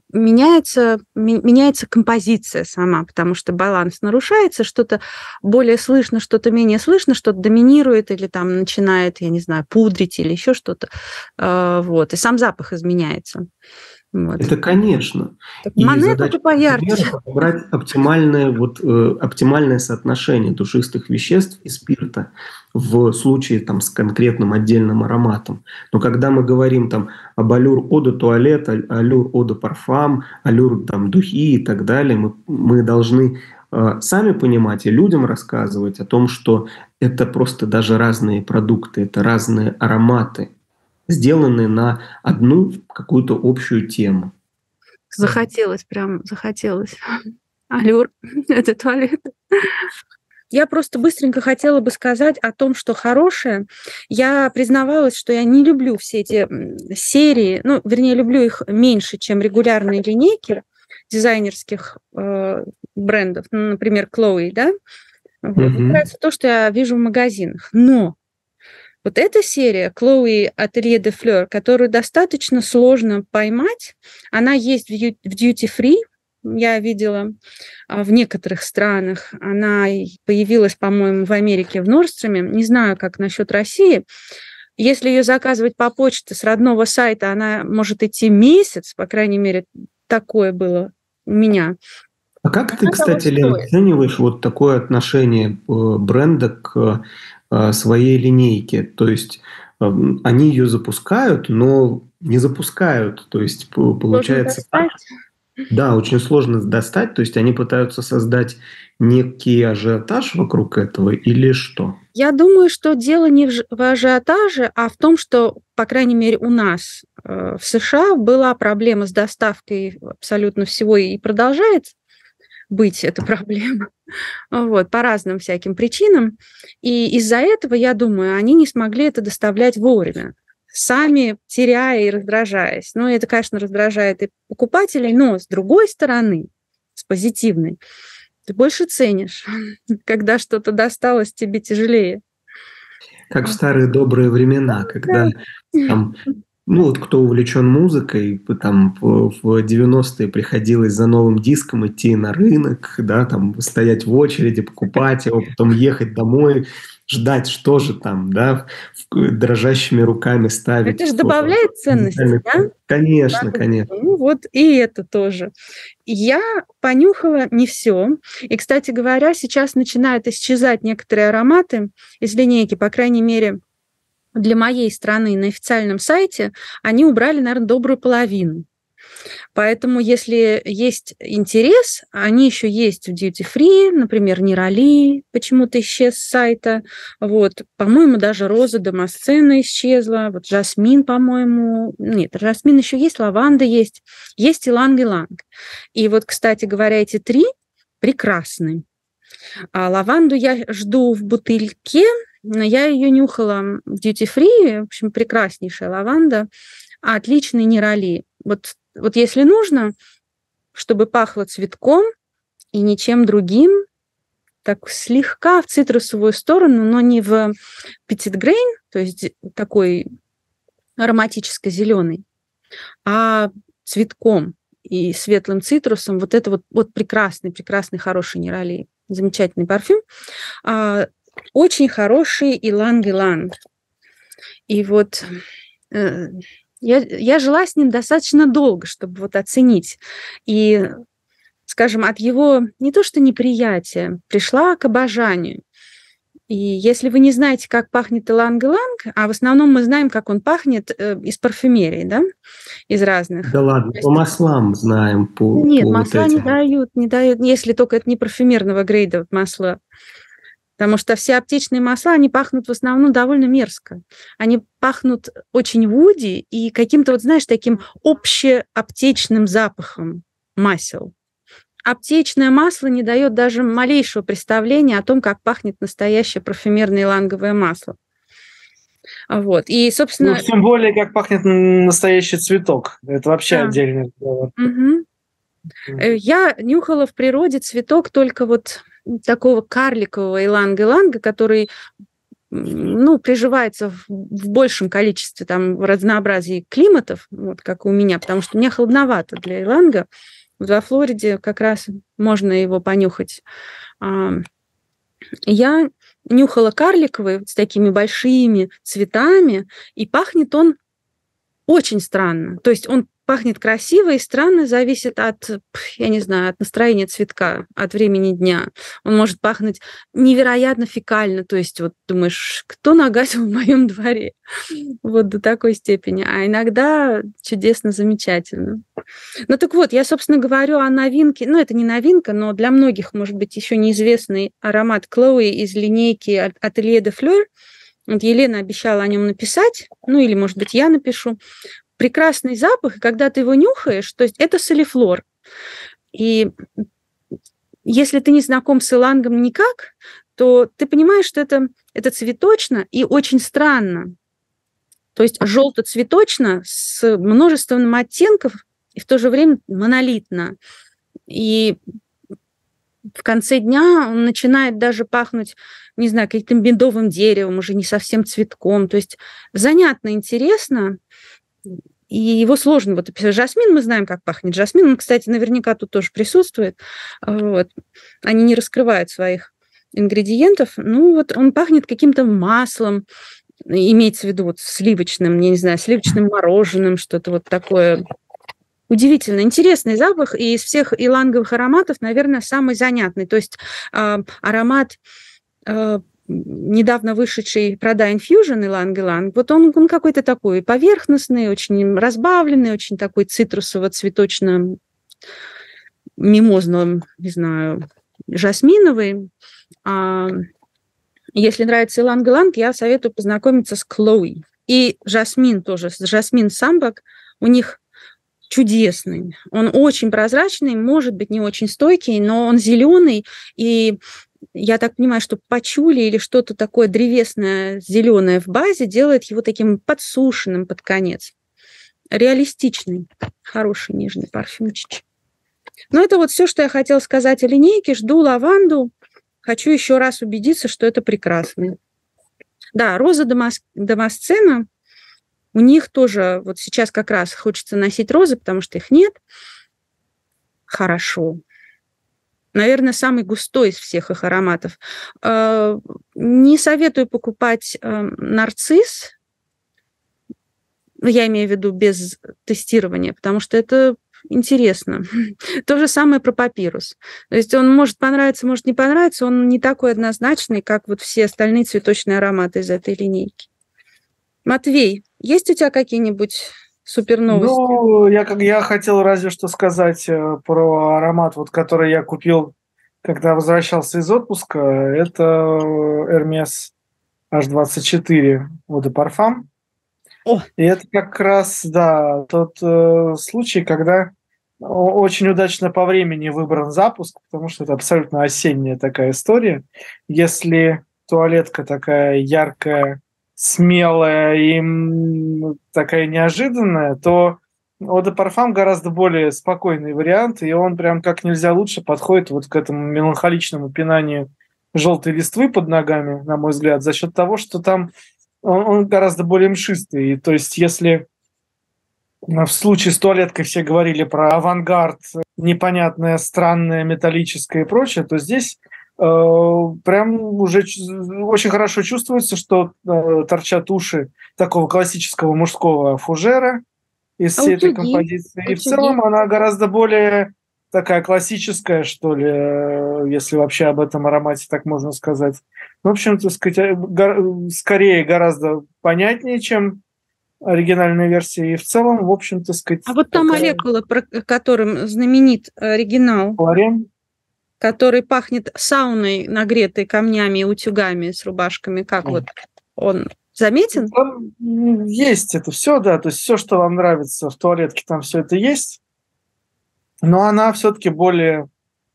меняется композиция сама, потому что баланс нарушается, что-то более слышно, что-то менее слышно, что-то доминирует или там начинает, я не знаю, пудрить или еще что-то. Вот. И сам запах изменяется. Вот. Это, конечно. И задача подобрать оптимальное соотношение душистых веществ и спирта в случае там, с конкретным отдельным ароматом. Но когда мы говорим там, об allure eau de toilette, allure eau de parfum, allure там, духи и так далее, мы должны сами понимать и людям рассказывать о том, что это просто даже разные продукты, это разные ароматы, сделаны на одну какую-то общую тему. Захотелось. Allure, это туалет. Я просто быстренько хотела бы сказать о том, что хорошее. Я признавалась, что я не люблю все эти серии, люблю их меньше, чем регулярные линейки дизайнерских брендов, например, Chloe, да? Мне нравится то, что я вижу в магазинах. Но вот эта серия Chloe Atelier de Fleur, которую достаточно сложно поймать, она есть в Duty Free, я видела в некоторых странах. Она появилась, по-моему, в Америке в Нордстроме. Не знаю, как насчет России. Если ее заказывать по почте с родного сайта, она может идти месяц, по крайней мере, такое было у меня. А как ты, кстати, Лен, оцениваешь вот такое отношение бренда к своей линейке? То есть они ее запускают, но не запускают. То есть получается... Да, очень сложно достать. То есть они пытаются создать некий ажиотаж вокруг этого или что? Я думаю, что дело не в ажиотаже, а в том, что, по крайней мере, у нас в США была проблема с доставкой абсолютно всего и продолжает быть эта проблема, вот, по разным всяким причинам. И из-за этого, я думаю, они не смогли это доставлять вовремя, сами теряя и раздражаясь. Ну, это, конечно, раздражает и покупателей, но с другой стороны, с позитивной, ты больше ценишь, когда что-то досталось тебе тяжелее. Как в старые добрые времена, когда там, кто увлечен музыкой, там в 90-е приходилось за новым диском идти на рынок, да, там стоять в очереди, покупать его, потом ехать домой, ждать, что же там, да, дрожащими руками ставить. Это же добавляет ценности, да? Конечно, конечно. Ну вот и это тоже. Я понюхала не все. И, кстати говоря, сейчас начинают исчезать некоторые ароматы из линейки, по крайней мере, для моей страны на официальном сайте они убрали, наверное, добрую половину. Поэтому, если есть интерес, они еще есть в Duty Free, например, Нирали почему-то исчез с сайта. Вот, по-моему, даже Роза Дамасцена исчезла. Вот Жасмин, по-моему... Нет, Жасмин еще есть, лаванда есть. Есть иланг-иланг. И вот, кстати говоря, эти три прекрасны. А лаванду я жду в бутыльке. Я ее нюхала в Duty Free. В общем, прекраснейшая лаванда. Отличный Нирали. Вот если нужно, чтобы пахло цветком и ничем другим, так слегка в цитрусовую сторону, но не в Petit Grain, то есть такой ароматически-зеленый, а цветком и светлым цитрусом. Вот это вот прекрасный, прекрасный, хороший замечательный парфюм. Очень хороший иланг-иланг. И вот... Я жила с ним достаточно долго, чтобы вот оценить. И, скажем, от его не то что неприятия, пришла к обожанию. И если вы не знаете, как пахнет иланг-иланг, а в основном мы знаем, как он пахнет из парфюмерии, да, из разных. Да ладно, по маслам знаем. Нет, масла не дают, если только это не парфюмерного грейда масла. Потому что все аптечные масла, они пахнут в основном довольно мерзко. Они пахнут очень вуди и каким-то, вот знаешь, таким общеаптечным запахом масел. Аптечное масло не дает даже малейшего представления о том, как пахнет настоящее парфюмерное иланговое масло. Вот. И, собственно... тем более, как пахнет настоящий цветок. Это вообще отдельный разговор. Я нюхала в природе цветок только вот такого карликового иланга-иланга, который приживается в большем количестве, там, в разнообразии климатов, вот как у меня, потому что мне холодновато для иланга. Во Флориде как раз можно его понюхать. Я нюхала карликовый с такими большими цветами, и пахнет он очень странно. То есть он пахнет красиво и странно, зависит от, я не знаю, от настроения цветка, от времени дня. Он может пахнуть невероятно фекально, то есть вот думаешь, кто нагасил в моем дворе? Вот до такой степени. А иногда чудесно, замечательно. Ну так вот, я, собственно, говорю о новинке, это не новинка, но для многих, может быть, еще неизвестный аромат Chloe из линейки Atelier de Fleur. Вот Елена обещала о нем написать, или, может быть, я напишу. Прекрасный запах, и когда ты его нюхаешь, то есть это солифлор. И если ты не знаком с илангом никак, то ты понимаешь, что это цветочно и очень странно. То есть желто-цветочно с множеством оттенков и в то же время монолитно. И в конце дня он начинает даже пахнуть, не знаю, каким-то медовым деревом, уже не совсем цветком. То есть занятно, интересно. И его сложно вот описать. Жасмин, мы знаем, как пахнет жасмин. Он, кстати, наверняка тут тоже присутствует. Вот. Они не раскрывают своих ингредиентов. Он пахнет каким-то маслом, имеется в виду вот сливочным, я не знаю, сливочным мороженым, что-то вот такое. Удивительно. Интересный запах. И из всех иланговых ароматов, наверное, самый занятный. То есть аромат... недавно вышедший Prada Infusion иланг-иланг, вот он какой-то такой поверхностный, очень разбавленный, очень такой цитрусово-цветочно-мимозно, не знаю, жасминовый. Если нравится иланг-иланг, я советую познакомиться с Chloe. И жасмин тоже, жасмин самбак у них чудесный. Он очень прозрачный, может быть, не очень стойкий, но он зеленый, и я так понимаю, что пачули или что-то такое древесное, зеленое в базе делает его таким подсушенным под конец. Реалистичный, хороший нежный парфюмчик. Но это вот все, что я хотела сказать о линейке. Жду лаванду. Хочу еще раз убедиться, что это прекрасно. Да, роза Дамасцена. У них тоже вот сейчас как раз хочется носить розы, потому что их нет. Хорошо. Наверное, самый густой из всех их ароматов. Не советую покупать нарцисс, я имею в виду без тестирования, потому что это интересно. То же самое про папирус. То есть он может понравиться, может не понравиться, он не такой однозначный, как вот все остальные цветочные ароматы из этой линейки. Матвей, есть у тебя какие-нибудь супер новости? Я хотел разве что сказать про аромат, вот, который я купил, когда возвращался из отпуска. Это Hermès H24 Eau de Parfum. И это как раз, да, тот случай, когда очень удачно по времени выбран запуск, потому что это абсолютно осенняя такая история. Если туалетка такая яркая, смелая и такая неожиданная, то Eau de Parfum гораздо более спокойный вариант, и он прям как нельзя лучше подходит вот к этому меланхоличному пинанию желтой листвы под ногами, на мой взгляд, за счет того, что там он гораздо более мшистый. И, то есть если в случае с туалеткой все говорили про авангард, непонятное, странное, металлическое и прочее, то здесь прям уже очень хорошо чувствуется, что торчат уши такого классического мужского фужера из всей этой композиции. И в целом она гораздо более такая классическая, что ли, если вообще об этом аромате так можно сказать. В общем, так сказать, скорее гораздо понятнее, чем оригинальная версия. И в целом, в общем, так сказать... А вот та молекула, про которым знаменит оригинал, Флорен, который пахнет сауной, нагретой камнями и утюгами с рубашками, как вот он заметен? Там есть это все, да, то есть все, что вам нравится в туалетке, там все это есть. Но она все-таки более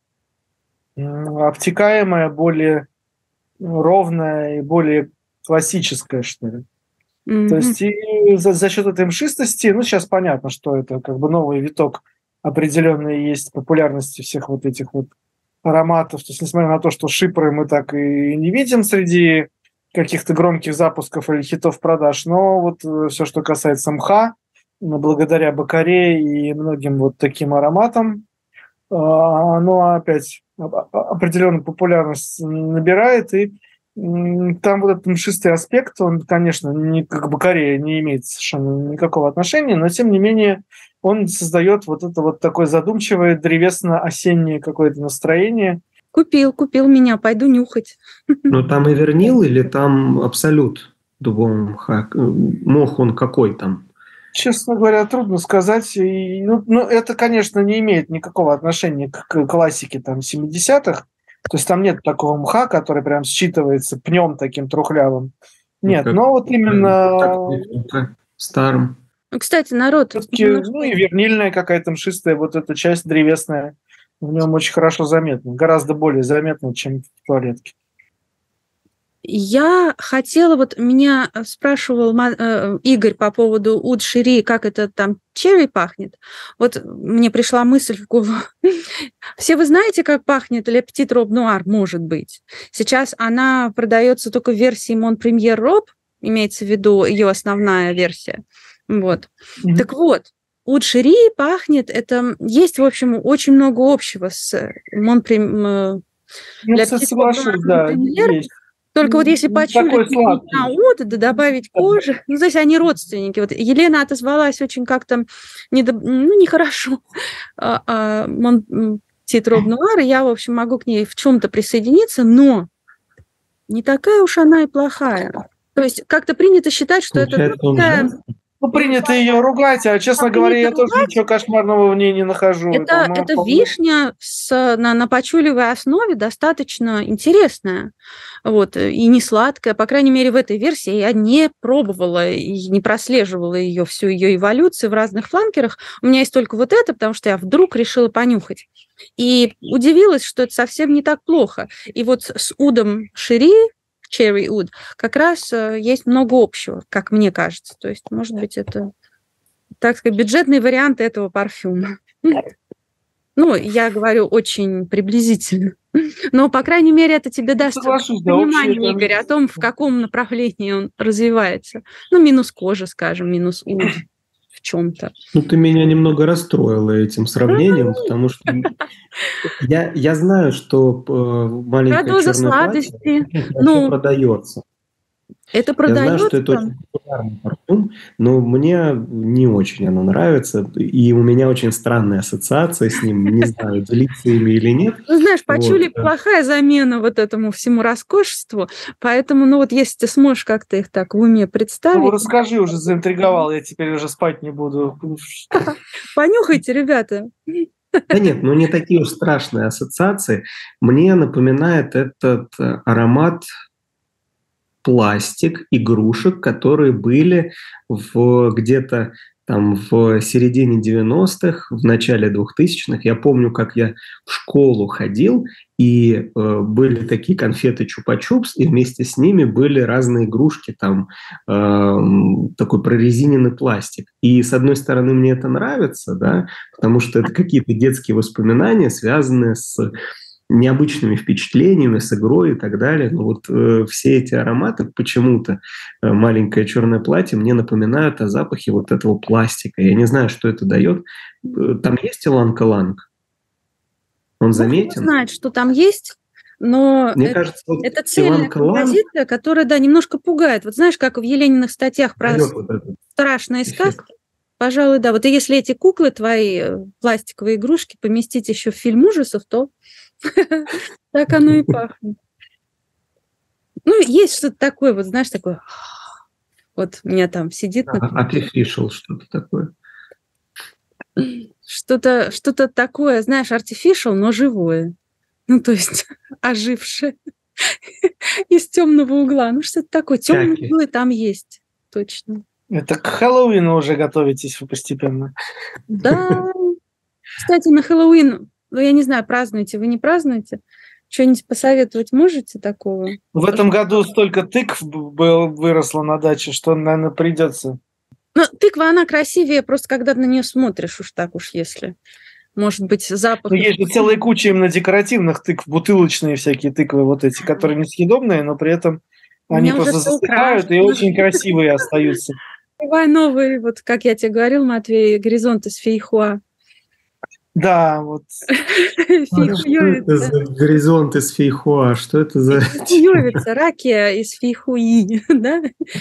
обтекаемая, более ровная и более классическая, что ли. То есть и за счет этой мшистости, ну, сейчас понятно, что это как бы новый виток определенный есть популярности всех вот этих вот ароматов. То есть несмотря на то, что шипры мы так и не видим среди каких-то громких запусков или хитов продаж, но вот все, что касается мха, благодаря Бакаре и многим вот таким ароматам, оно опять определенную популярность набирает, и там вот этот мшистый аспект, он, конечно, не как Бакаре не имеет совершенно никакого отношения, но тем не менее он создает вот это вот такое задумчивое древесно-осеннее какое-то настроение. Купил меня, пойду нюхать. Но там и вернил или там абсолют дубового мха? Мох он какой там? Честно говоря, трудно сказать. Ну, это, конечно, не имеет никакого отношения к классике там 70-х. То есть там нет такого мха, который прям считывается пнем таким трухлявым. Нет, но вот именно... Старым. Кстати, народ... Ну и вернильная какая-то мшистая вот эта часть древесная в нем очень хорошо заметна. Гораздо более заметна, чем в туалетке. Я хотела, вот меня спрашивал Игорь по поводу Уд Шири, как это там черри пахнет. Вот мне пришла мысль в голову. Все вы знаете, как пахнет Le Petit Robe Noir, может быть. Сейчас она продается только в версии Mon Premier Robe, имеется в виду ее основная версия. Вот. Так вот, Уд Шири пахнет, это есть, в общем, очень много общего с Mon Premier. Я соглашусь, да, есть. Только вот если почувствовать на уд, да добавить кожи, ну, то есть они родственники. Вот Елена отозвалась очень как-то нехорошо. Petit Robe Noir, я, в общем, могу к ней в чем-то присоединиться, но не такая уж она и плохая. То есть как-то принято считать, что это такая... Ну, принято ее ругать, а, честно говоря, я тоже ничего кошмарного в ней не нахожу. Это вишня на пачулевой основе достаточно интересная, вот, и не сладкая. По крайней мере, в этой версии я не пробовала и не прослеживала ее, всю ее эволюцию в разных фланкерах. У меня есть только вот это, потому что я вдруг решила понюхать. И удивилась, что это совсем не так плохо. И вот с Удом Шири, Cherry Oud, как раз есть много общего, как мне кажется. То есть, может быть, это, так сказать, бюджетный вариант этого парфюма. Ну, я говорю очень приблизительно. Но, по крайней мере, это тебе даст понимание, Игорь, о том, в каком направлении он развивается. Ну, минус кожа, скажем, минус уд в чем-то. Ну, ты меня немного расстроила этим сравнением, потому что я знаю, что маленькое черное платье продается. Это продается. Я знаю, что это очень популярный парфюм, но мне не очень оно нравится, и у меня очень странная ассоциация с ним, не знаю, делиться ими или нет. Ну, знаешь, пачули плохая замена вот этому всему роскошеству, поэтому, ну вот если ты сможешь как-то их так в уме представить... Ну, расскажи, уже заинтриговал, я теперь уже спать не буду. Понюхайте, ребята. Да нет, ну не такие уж страшные ассоциации. Мне напоминает этот аромат пластик, игрушек, которые были где-то там в середине 90-х, в начале 2000-х. Я помню, как я в школу ходил, и были такие конфеты Чупа-Чупс, и вместе с ними были разные игрушки, там такой прорезиненный пластик. И с одной стороны мне это нравится, да, потому что это какие-то детские воспоминания, связанные с необычными впечатлениями, с игрой и так далее. Но вот все эти ароматы почему-то маленькое черное платье мне напоминают о запахе вот этого пластика. Я не знаю, что это дает. Там есть иланг-иланг? Он заметен? Кто знает, что там есть, но мне кажется, вот это цельная композиция, которая, да, немножко пугает. Вот знаешь, как в Елениных статьях про страшные сказки, пожалуй, да. Вот и если эти куклы твои, пластиковые игрушки, поместить еще в фильм ужасов, то так оно и пахнет. Ну, есть что-то такое, вот знаешь, такое... Вот у меня там сидит... Artificial что-то такое. Что-то такое, знаешь, artificial, но живое. Ну, то есть ожившее из темного угла. Ну, что-то такое. Темные углы там есть, точно. Это к Хэллоуину уже готовитесь вы постепенно. Да. Кстати, на Хэллоуин, ну, я не знаю, празднуете вы, не празднуете? Что-нибудь посоветовать можете такого? В этом году столько тыкв выросло на даче, что, наверное, придется. Ну, тыква, она красивее, просто когда на нее смотришь, уж так уж если. Может быть, запах... Но есть же целая куча именно декоративных тыкв, бутылочные всякие тыквы вот эти, которые несъедобные, но при этом они просто засыхают и очень красивые остаются. Давай новый, вот как я тебе говорил, Матвей, горизонт из фейхоа. Да, вот. Что это за горизонт из фейхоа? Что это за... Фейхуевица, ракия из фейхуи, да?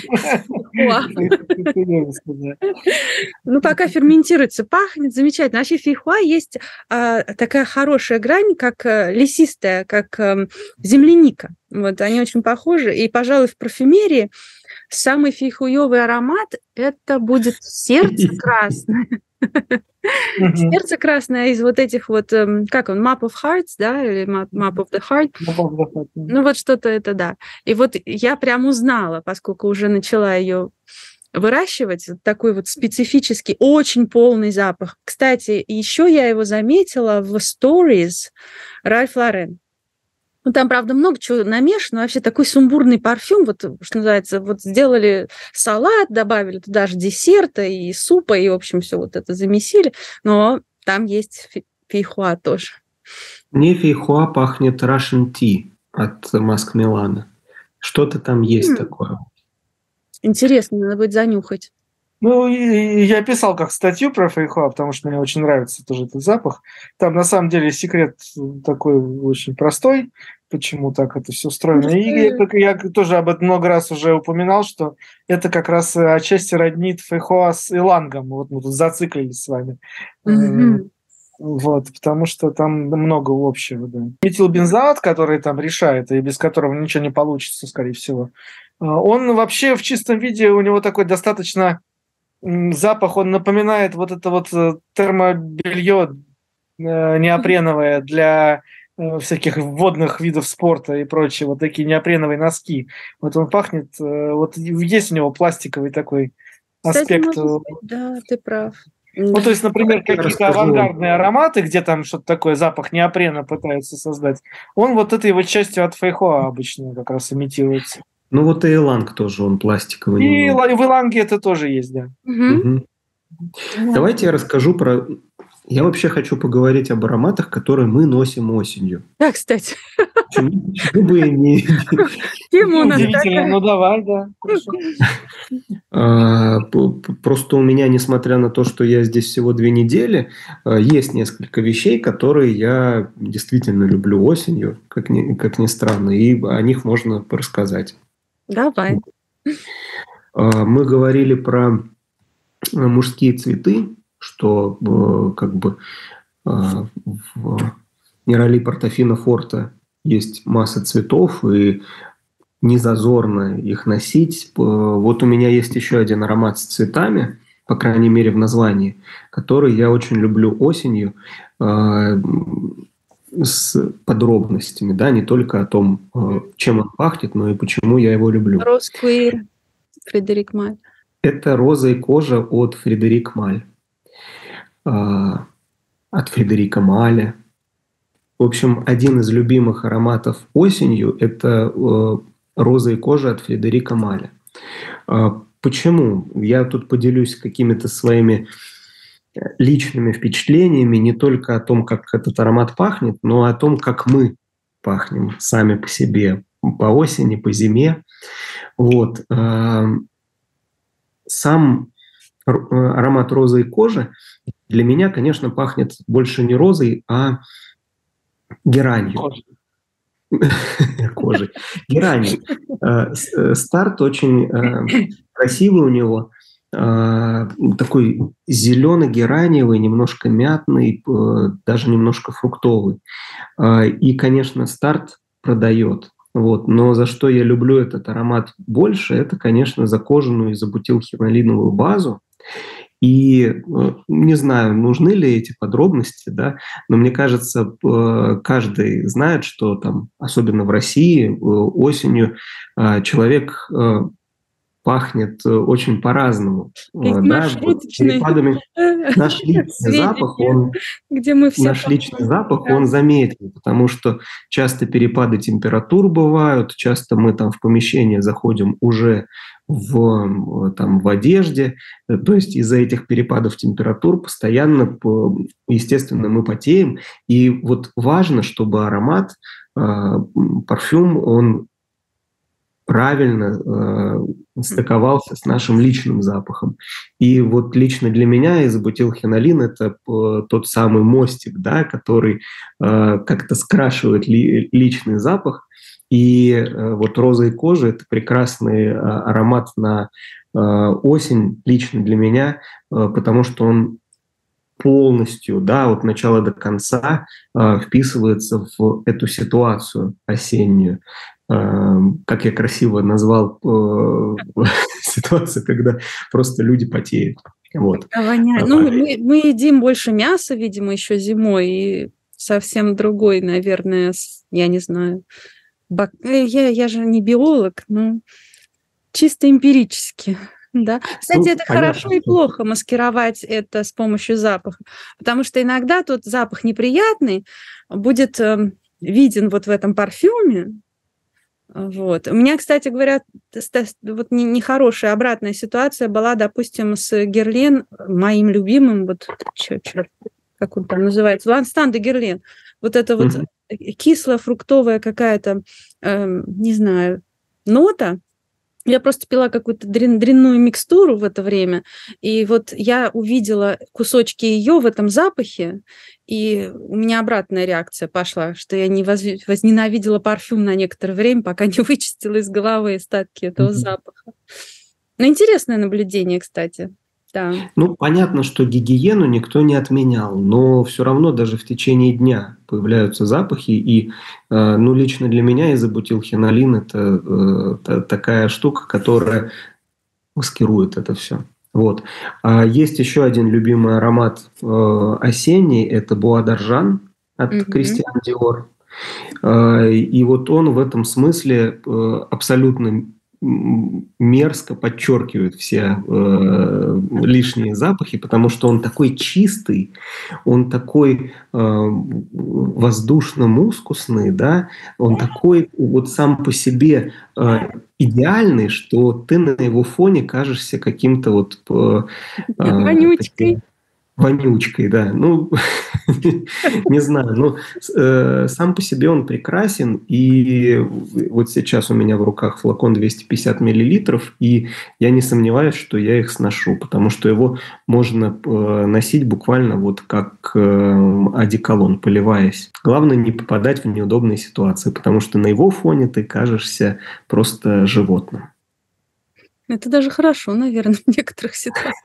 Ну, пока ферментируется, пахнет замечательно. Вообще фейхоа есть такая хорошая грань, как лесистая, как земляника. Вот, они очень похожи. И, пожалуй, в парфюмерии самый фейхуевый аромат – это будет сердце красное. Сердце красное из вот этих вот, как он, Map of Hearts, да, или Map of the Heart. Ну вот что-то это, да. И вот я прям узнала, поскольку уже начала ее выращивать, такой вот специфический, очень полный запах. Кстати, еще я его заметила в Stories Ральф Лорен. Ну, там, правда, много чего намешано. Вообще такой сумбурный парфюм, вот, что называется, вот сделали салат, добавили туда же десерта и супа, и, в общем, все вот это замесили. Но там есть фейхоа тоже. Мне фейхоа пахнет Russian Tea от Маск Милана. Что-то там есть такое. Интересно, надо будет занюхать. Ну, и я писал как статью про фейхоа, потому что мне очень нравится тоже этот запах. Там, на самом деле, секрет такой очень простой, почему так это все устроено. И я тоже об этом много раз уже упоминал, что это как раз отчасти роднит фейхоа с илангом. Вот мы тут зациклились с вами. Вот, потому что там много общего. Да. Метилбензоат, который там решает, и без которого ничего не получится, скорее всего, он вообще в чистом виде, у него такой достаточно... запах, он напоминает вот это вот термобелье неопреновое для всяких водных видов спорта и прочее, вот такие неопреновые носки. Вот он пахнет, вот есть у него пластиковый такой аспект. Кстати, да, ты прав. Ну, то есть, например, какие-то авангардные ароматы, где там что-то такое, запах неопрена пытаются создать, он вот этой вот частью от фейхоа обычно как раз имитируется. Ну, вот и иланг тоже, он пластиковый. И в иланге это тоже есть, да. Давайте я расскажу про... Я вообще хочу поговорить об ароматах, которые мы носим осенью. Да, кстати. Почему бы и не... Тема у нас такая. Ну, давай, да. Просто у меня, несмотря на то, что я здесь всего 2 недели, есть несколько вещей, которые я действительно люблю осенью, как ни странно, и о них можно порассказать. Давай. Мы говорили про мужские цветы, что как бы в Нерали Портофино Форте есть масса цветов, и не зазорно их носить. Вот у меня есть еще один аромат с цветами, по крайней мере в названии, который я очень люблю осенью, с подробностями, да, не только о том, чем он пахнет, но и почему я его люблю. Роз Квир, Фредерик Маль. Это роза и кожа от Фредерик Маль. От Фредерика Маля. В общем, один из любимых ароматов осенью – это роза и кожа от Фредерика Маля. Почему? Я тут поделюсь какими-то своими личными впечатлениями не только о том, как этот аромат пахнет, но и о том, как мы пахнем сами по себе по осени, по зиме. Вот. Сам аромат розы и кожи для меня, конечно, пахнет больше не розой, а геранью. Кожей. Геранью. Старт очень красивый у него. такой зелено-гераниевый, немножко мятный, даже немножко фруктовый. И, конечно, старт продает. Вот. Но за что я люблю этот аромат больше, это, конечно, за кожаную изобутилхинолиновую базу. И не знаю, нужны ли эти подробности, да, но мне кажется, каждый знает, что там, особенно в России, осенью человек пахнет очень по-разному. Да, перепадами. Наш личный запах, он заметен, потому что часто перепады температур бывают, часто мы там в помещение заходим уже в одежде, то есть из-за этих перепадов температур постоянно, естественно, мы потеем. И вот важно, чтобы аромат, парфюм, он правильно стыковался с нашим личным запахом. И вот лично для меня изобутилхинолин – это тот самый мостик, да, который как-то скрашивает личный запах. И вот роза и кожа – это прекрасный аромат на осень лично для меня, потому что он полностью, да, от начала до конца вписывается в эту ситуацию осеннюю. Как я красиво назвал ситуацию, когда просто люди потеют. Вот. Ну, мы едим больше мяса, видимо, еще зимой, и совсем другой, наверное, я не знаю. Я же не биолог, но чисто эмпирически. Да. Кстати, это понятно. Хорошо и плохо маскировать это с помощью запаха, потому что иногда тот запах неприятный будет виден вот в этом парфюме. Вот. У меня, кстати говоря, вот нехорошая обратная ситуация была, допустим, с Герлен, моим любимым, вот как он там называется, Ланстан де Герлен. Вот это вот кисло-фруктовая какая-то, не знаю, нота. Я просто пила какую-то дрянную микстуру в это время, и вот я увидела кусочки ее в этом запахе, и у меня обратная реакция пошла, что я не возненавидела парфюм на некоторое время, пока не вычистила из головы остатки этого запаха. Но интересное наблюдение, кстати. Да. Ну, понятно, что гигиену никто не отменял, но все равно даже в течение дня появляются запахи, и, ну, лично для меня изобутилхинолин – это такая штука, которая маскирует это все. Вот. А есть еще один любимый аромат осенний – это Буа d'Argent от Кристиан Диор. И вот он в этом смысле абсолютно мерзко подчеркивает все лишние запахи, потому что он такой чистый, он такой воздушно-мускусный, да, он такой вот сам по себе идеальный, что ты на его фоне кажешься каким-то вот вонючкой. Вонючкой, да. Ну, не знаю, но сам по себе он прекрасен. И вот сейчас у меня в руках флакон 250 миллилитров, и я не сомневаюсь, что я их сношу, потому что его можно носить буквально вот как одеколон, поливаясь. Главное не попадать в неудобные ситуации, потому что на его фоне ты кажешься просто животным. Это даже хорошо, наверное, в некоторых ситуациях.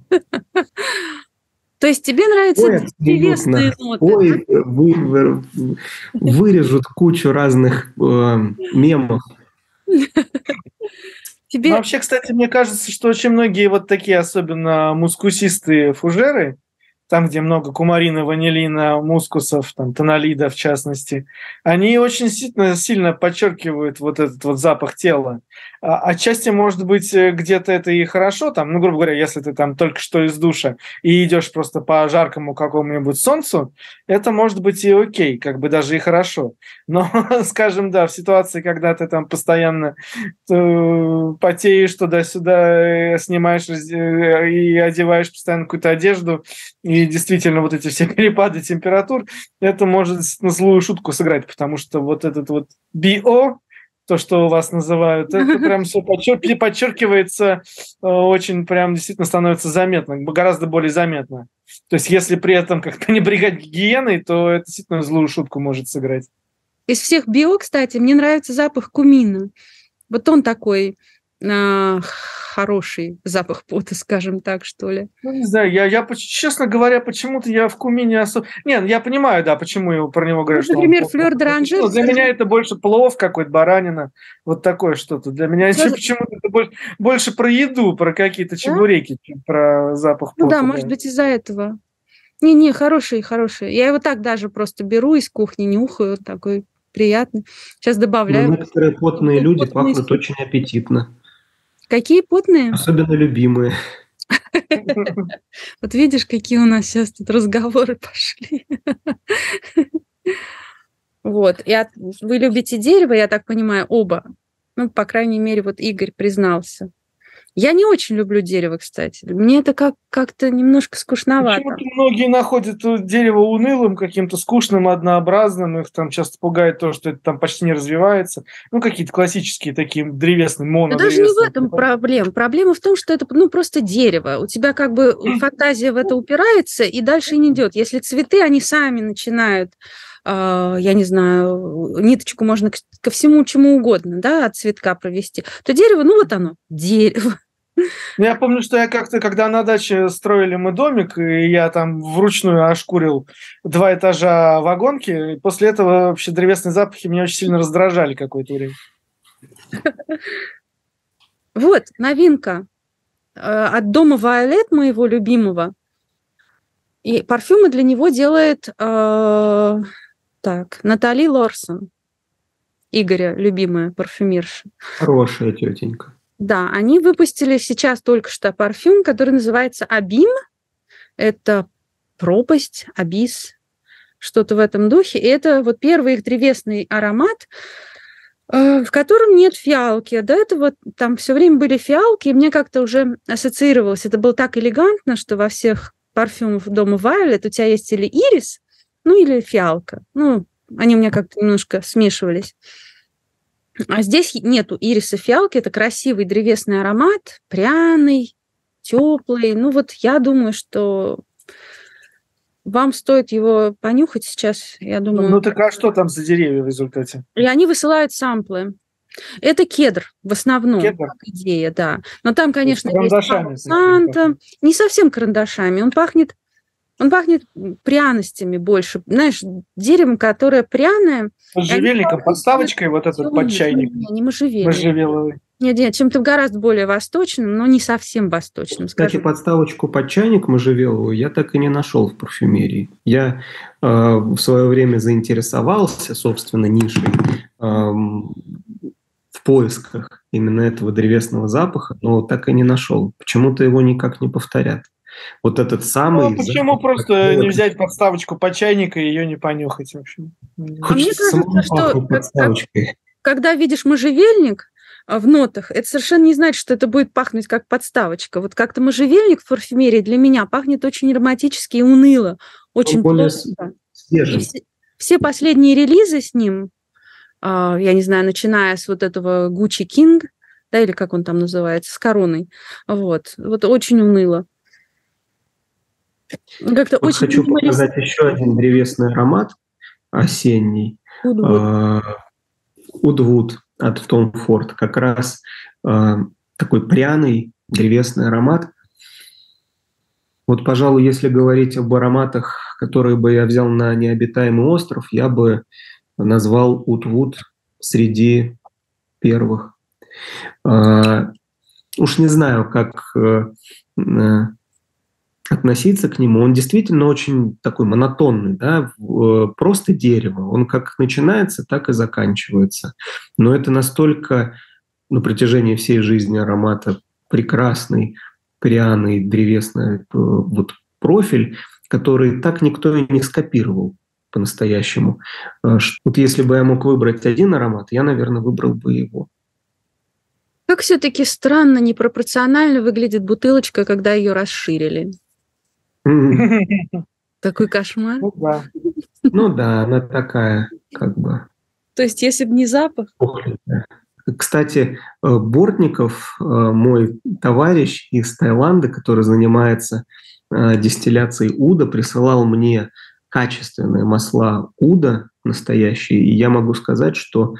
То есть тебе нравятся телесные ноты? Ой, вырежут кучу разных мемов. Ну, вообще, кстати, мне кажется, что очень многие вот такие, особенно мускусистые фужеры, там, где много кумарина, ванилина, мускусов, там, тонолида в частности, они очень сильно подчеркивают вот этот вот запах тела. Отчасти, может быть, где-то это и хорошо, там, ну, грубо говоря, если ты там только что из душа и идешь просто по жаркому какому-нибудь солнцу, это может быть и окей, как бы даже и хорошо. Но, скажем, да, в ситуации, когда ты там постоянно потеешь туда-сюда, снимаешь и одеваешь постоянно какую-то одежду, и действительно вот эти все перепады температур, это может на злую шутку сыграть, потому что вот этот вот био, то, что у вас называют, это прям все подчеркивается, очень прям действительно становится заметно, гораздо более заметно. То есть если при этом как-то пренебрегать гигиеной, то это действительно злую шутку может сыграть. Из всех био, кстати, мне нравится запах кумина. Вот он такой хороший запах пота, скажем так, что ли. Ну, не знаю, я честно говоря, почему-то я в Куме не особо... Нет, я понимаю, да, почему про него говорят, что например, флёр д'оранжер. Для меня это больше плов какой-то, баранина, вот такое что-то. Для меня почему-то это больше про еду, про какие-то чебуреки, чем про запах пота. Ну да, может быть, из-за этого. Не, хороший. Я его так даже просто беру из кухни, нюхаю, такой приятный. Сейчас добавляю. Но некоторые потные люди пахнут очень аппетитно. Какие потные? Особенно любимые. Вот видишь, какие у нас сейчас тут разговоры пошли. Вот. Вы любите дерево, я так понимаю, оба. Ну, по крайней мере, вот Игорь признался. Я не очень люблю дерево, кстати. Мне это как-то немножко скучновато. Почему-то многие находят дерево унылым, каким-то скучным, однообразным. Их там часто пугает то, что это там почти не развивается. Ну, какие-то классические такие древесные, монодревесные. Даже не в этом проблема. Проблема в том, что это просто дерево. У тебя как бы фантазия в это упирается, и дальше не идет. Если цветы, они сами начинают, я не знаю, ниточку можно ко всему чему угодно, да, от цветка провести, то дерево, ну вот оно, дерево. Я помню, что я как-то, когда на даче строили мы домик, и я там вручную ошкурил 2 этажа вагонки, и после этого вообще древесные запахи меня очень сильно раздражали какое-то время. Вот, новинка от дома Вайолет, моего любимого. И парфюмы для него делает Натали Лорсон, Игоря любимая парфюмерша. Хорошая тетенька. Да, они выпустили сейчас только что парфюм, который называется «Абим». Это пропасть, абис, что-то в этом духе. И это вот первый их древесный аромат, в котором нет фиалки. До этого там все время были фиалки, и мне как-то уже ассоциировалось. Это было так элегантно, что во всех парфюмах дома Violet у тебя есть или ирис, ну или фиалка. Ну, они у меня как-то немножко смешивались. А здесь нету ириса, фиалки. Это красивый древесный аромат, пряный, теплый. Ну вот я думаю, что вам стоит его понюхать сейчас. Я думаю. Ну так а что там за деревья в результате? И они высылают самплы. Это кедр в основном, как идея, да. Но там, конечно, есть Санта. Не совсем карандашами. Он пахнет пряностями больше. Знаешь, деревом, которое пряное. Можжевельником, подставочкой вот этот под чайник. Не можжевеловый. Нет, чем-то гораздо более восточным, но не совсем восточным. Кстати, подставочку под чайник можжевеловую я так и не нашел в парфюмерии. Я в свое время заинтересовался, собственно, нишей в поисках именно этого древесного запаха, но так и не нашел. Почему-то его никак не повторят. Вот этот самый... Ну, почему просто не взять подставочку под чайник и ее не понюхать? В общем? Хочется мне кажется, что когда видишь можжевельник в нотах, это совершенно не значит, что это будет пахнуть как подставочка. Вот как-то можжевельник в парфюмерии для меня пахнет очень романтически и уныло, очень плохо. Все последние релизы с ним, я не знаю, начиная с вот этого Gucci King, да, или как он там называется, с короной, вот очень уныло. Как-то вот очень хочу показать еще один древесный аромат осенний. Удвуд от Tom Ford. Как раз такой пряный древесный аромат. Вот, пожалуй, если говорить об ароматах, которые бы я взял на необитаемый остров, я бы назвал Удвуд среди первых. Уж не знаю, как относиться к нему. Он действительно очень такой монотонный, да, просто дерево. Он как начинается, так и заканчивается. Но это настолько на протяжении всей жизни аромата прекрасный, пряный, древесный вот профиль, который так никто и не скопировал по-настоящему. Вот если бы я мог выбрать один аромат, я, наверное, выбрал бы его. Как все-таки странно, непропорционально выглядит бутылочка, когда ее расширили. Такой кошмар. Ну да, она такая, как бы. То есть, если бы не запах? Кстати, Бортников, мой товарищ из Таиланда, который занимается дистилляцией уда, присылал мне качественные масла уда настоящие. И я могу сказать, что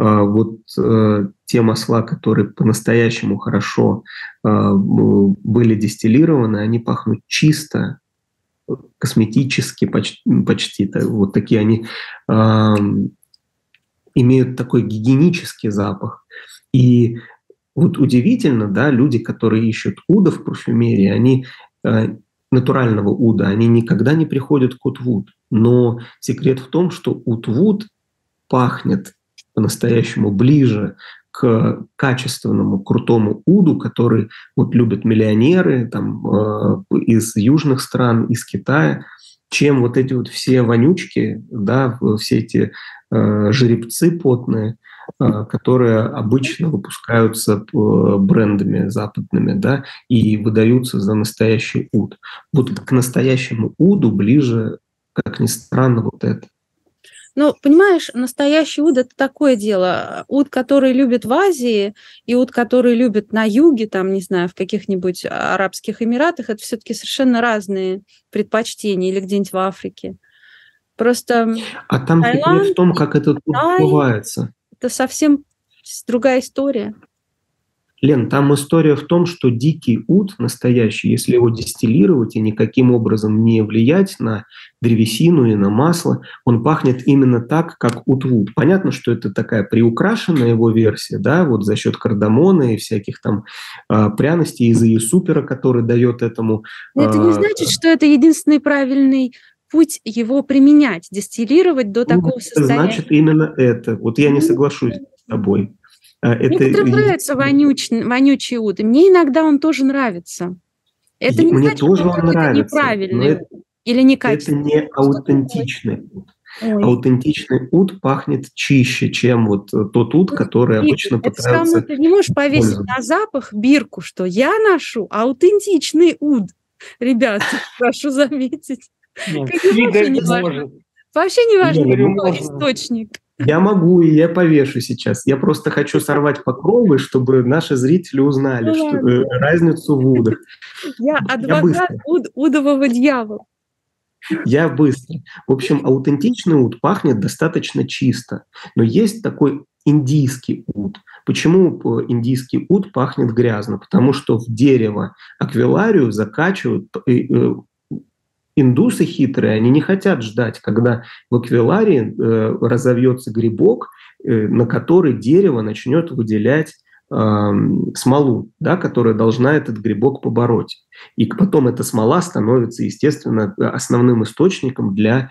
те масла, которые по-настоящему хорошо были дистиллированы, они пахнут чисто, косметически почти. Вот такие они имеют такой гигиенический запах. И вот удивительно, да, люди, которые ищут уда в парфюмерии, они натурального уда, они никогда не приходят к Утвуд. Но секрет в том, что Утвуд пахнет по-настоящему ближе к качественному, крутому уду, который вот любят миллионеры там, из южных стран, из Китая, чем вот эти вот все вонючки, да, все эти жеребцы потные, которые обычно выпускаются брендами западными, да, и выдаются за настоящий уд. Вот к настоящему уду ближе, как ни странно, вот это. Ну, понимаешь, настоящий уд – это такое дело. Уд, который любят в Азии, и уд, который любят на юге, там, не знаю, в каких-нибудь Арабских Эмиратах, это все-таки совершенно разные предпочтения, или где-нибудь в Африке. Просто а там секрет в том, как этот уд добывается. Это совсем другая история. Лен, там история в том, что дикий уд настоящий, если его дистиллировать и никаким образом не влиять на древесину и на масло, он пахнет именно так, как Утвуд. Понятно, что это такая приукрашенная его версия, да, вот за счет кардамона и всяких там пряностей из-за супера, который дает этому... Это не значит, что это единственный правильный путь его применять, дистиллировать до такого состояния. Значит, именно это. Вот я не соглашусь с тобой. Некоторым нравится вонючий уд, и мне иногда он тоже нравится. Это не мне значит, тоже что он нравится, неправильный или некачественный. Это не аутентичный уд. Аутентичный уд пахнет чище, чем вот тот уд, который обычно пытаются... Ты не можешь повесить на запах бирку, что я ношу аутентичный уд. Ребят, прошу заметить. Вообще не важно, источник. Я могу, и я повешу сейчас. Я просто хочу сорвать покровы, чтобы наши зрители узнали разницу в удах. Я адвокат удового дьявола. Я быстро. В общем, аутентичный уд пахнет достаточно чисто. Но есть такой индийский уд. Почему индийский уд пахнет грязно? Потому что в дерево аквиларию закачивают... Индусы хитрые, они не хотят ждать, когда в аквиларии разовьется грибок, на который дерево начнет выделять смолу, да, которая должна этот грибок побороть. И потом эта смола становится, естественно, основным источником для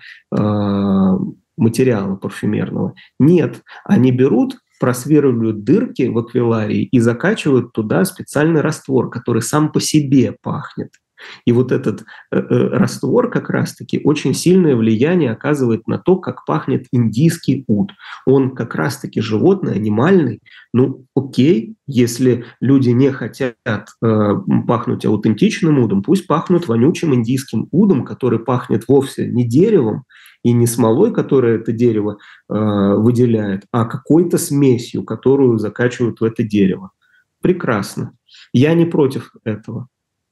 материала парфюмерного. Нет, они берут, просверливают дырки в аквиларии и закачивают туда специальный раствор, который сам по себе пахнет. И вот этот раствор как раз-таки очень сильное влияние оказывает на то, как пахнет индийский уд. Он как раз-таки животный, анимальный. Ну, окей, если люди не хотят пахнуть аутентичным удом, пусть пахнут вонючим индийским удом, который пахнет вовсе не деревом и не смолой, которая это дерево выделяет, а какой-то смесью, которую закачивают в это дерево. Прекрасно. Я не против этого.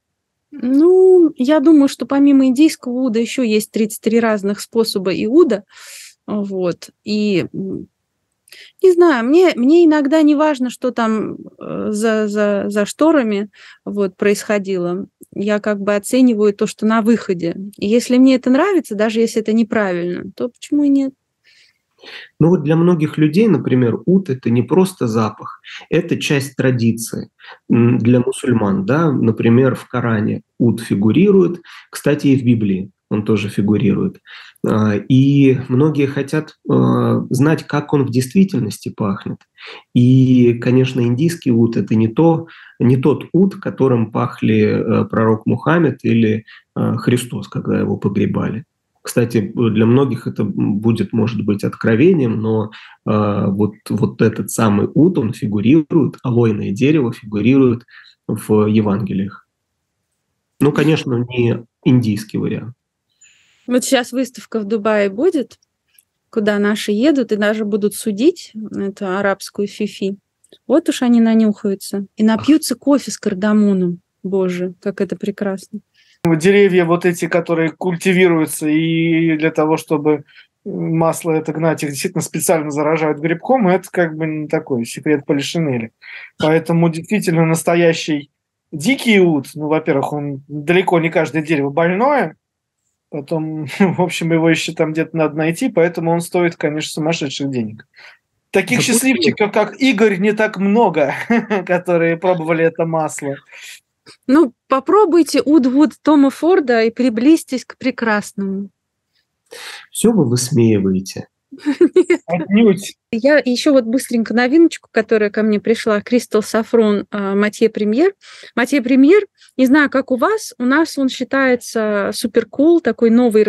Ну, я думаю, что помимо индийского уда еще есть 33 разных способа иуда. Вот. И не знаю, мне иногда не важно, что там за шторами вот, происходило. Я как бы оцениваю то, что на выходе. И если мне это нравится, даже если это неправильно, то почему и нет? Ну вот для многих людей, например, уд – это не просто запах, это часть традиции. Для мусульман, да, например, в Коране уд фигурирует, кстати, и в Библии он тоже фигурирует. И многие хотят знать, как он в действительности пахнет. И, конечно, индийский уд – это не тот уд, которым пахли пророк Мухаммед или Христос, когда его погребали. Кстати, для многих это будет, может быть, откровением, но вот этот самый уд, он фигурирует, алоэное дерево фигурирует в Евангелиях. Ну, конечно, не индийский вариант. Вот сейчас выставка в Дубае будет, куда наши едут и даже будут судить эту арабскую фифи. Вот уж они нанюхаются и напьются кофе с кардамоном. Боже, как это прекрасно. деревья вот эти, которые культивируются, и для того, чтобы масло это гнать, их действительно специально заражают грибком, и это как бы не такой секрет полишинеля. Поэтому действительно настоящий дикий уд, ну, во-первых, он далеко не каждое дерево больное, потом, в общем, его еще там где-то надо найти, поэтому он стоит, конечно, сумасшедших денег. Таких счастливчиков, как Игорь, не так много, которые пробовали это масло. Ну, попробуйте Удвуд Тома Форда и приблизьтесь к прекрасному. Все вы высмеиваете. Отнюдь. Я еще вот быстренько новиночку, которая ко мне пришла, Crystal Saffron Mathieu Premier. Mathieu Premier, не знаю, как у нас он считается супер кул, такой новое